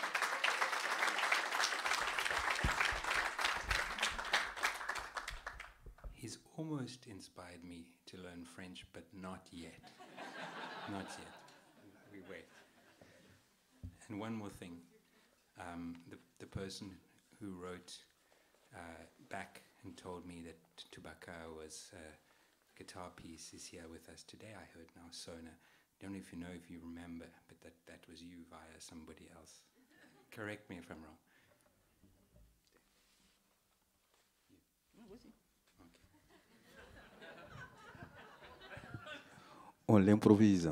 K: He's almost inspired me to learn French, but not yet. Not yet. We wait. And one more thing. Um, the, the person who wrote uh, back and told me that Tubaka was a guitar piece is here with us today. I heard now Sona. Don't know if you know, if you remember, but that, that was you via somebody else. Correct me if I'm wrong.
H: On l'improvise.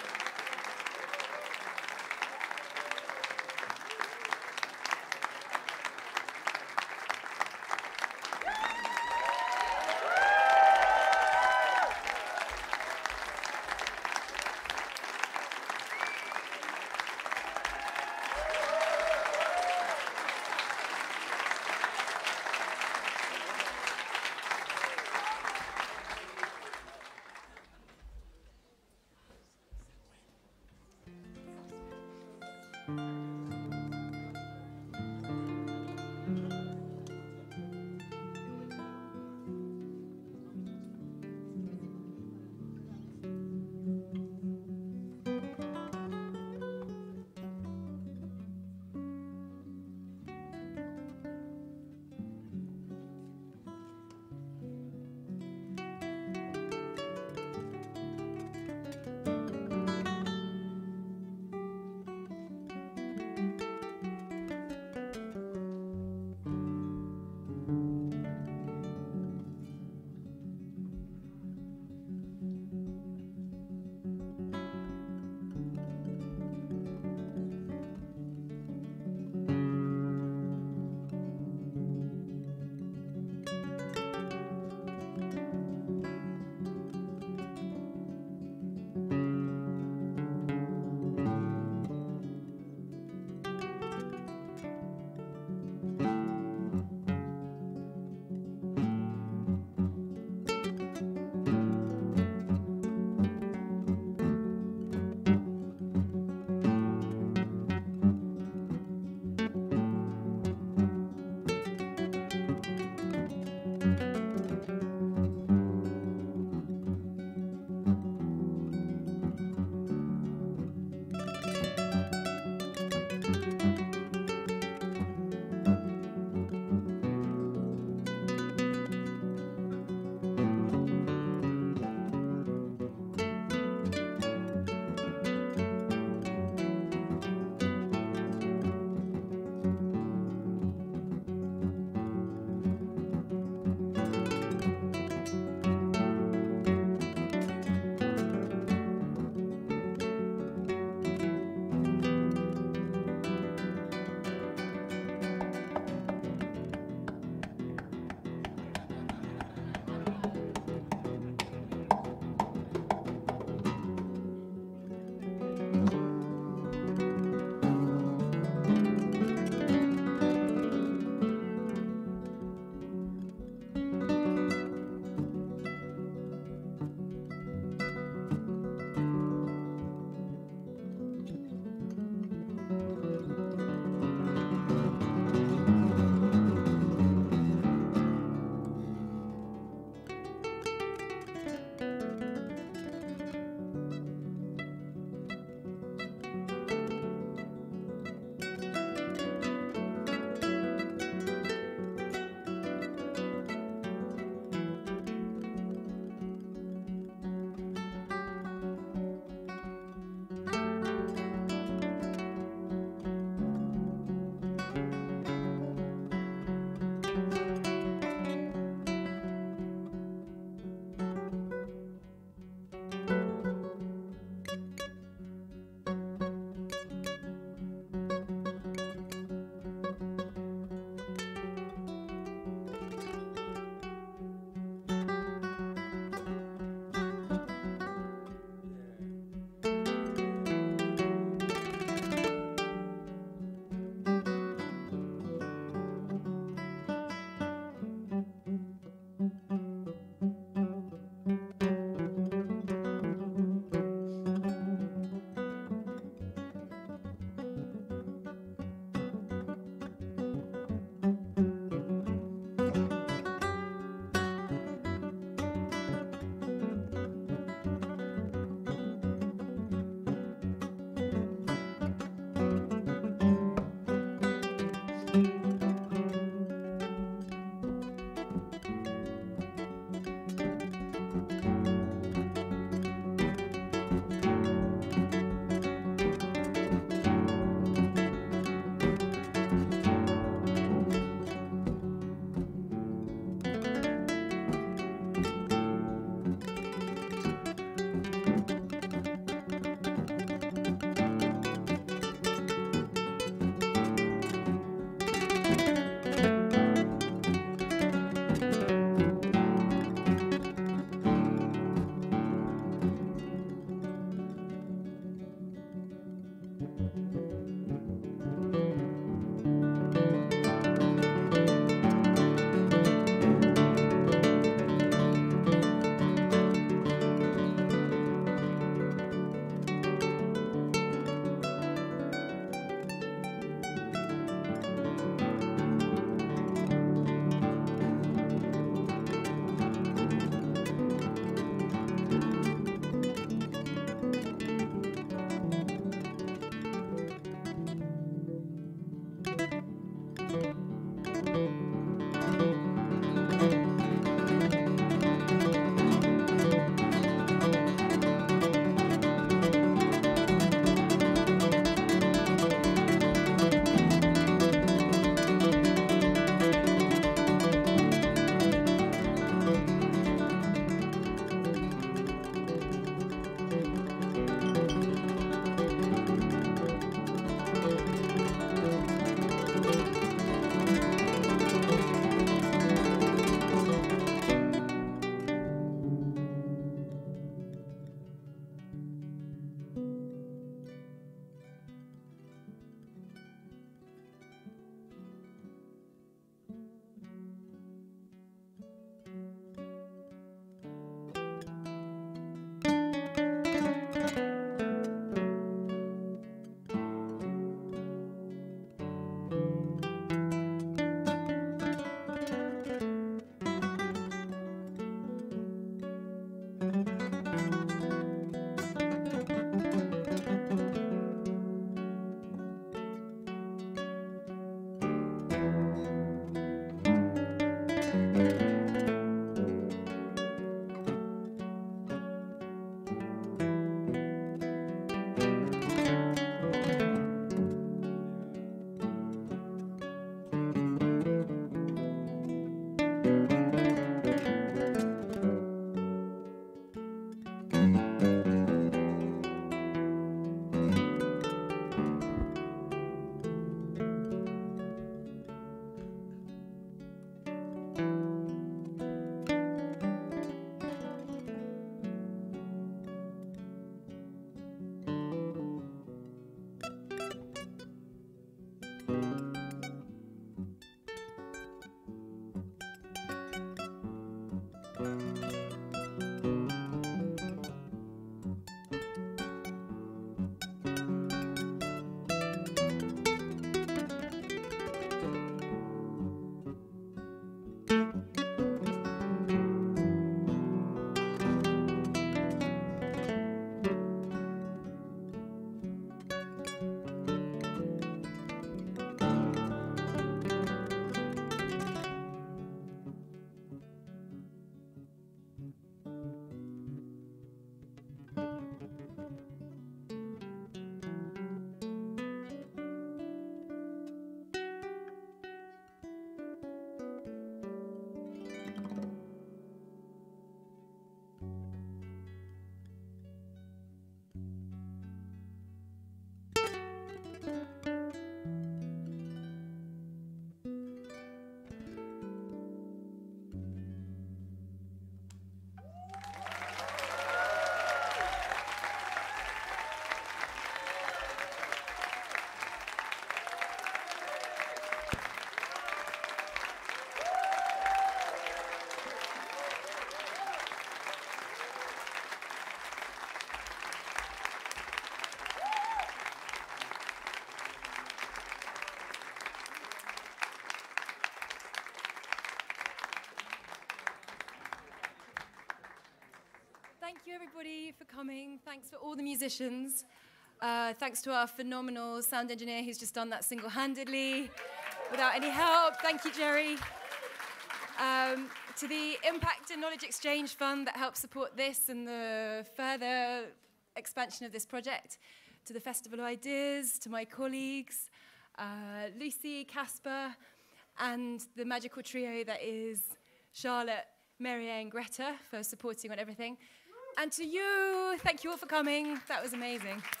A: you everybody for coming. Thanks for all the musicians. Uh, thanks to our phenomenal sound engineer who's just done that single-handedly without any help. Thank you, Jerry. Um, to the Impact and Knowledge Exchange Fund that helps support this and the further expansion of this project. To the Festival of Ideas, to my colleagues, uh, Lucy, Casper, and the magical trio that is Charlotte, Mary-Ann, and Greta for supporting on everything. And to you, thank you all for coming. That was amazing.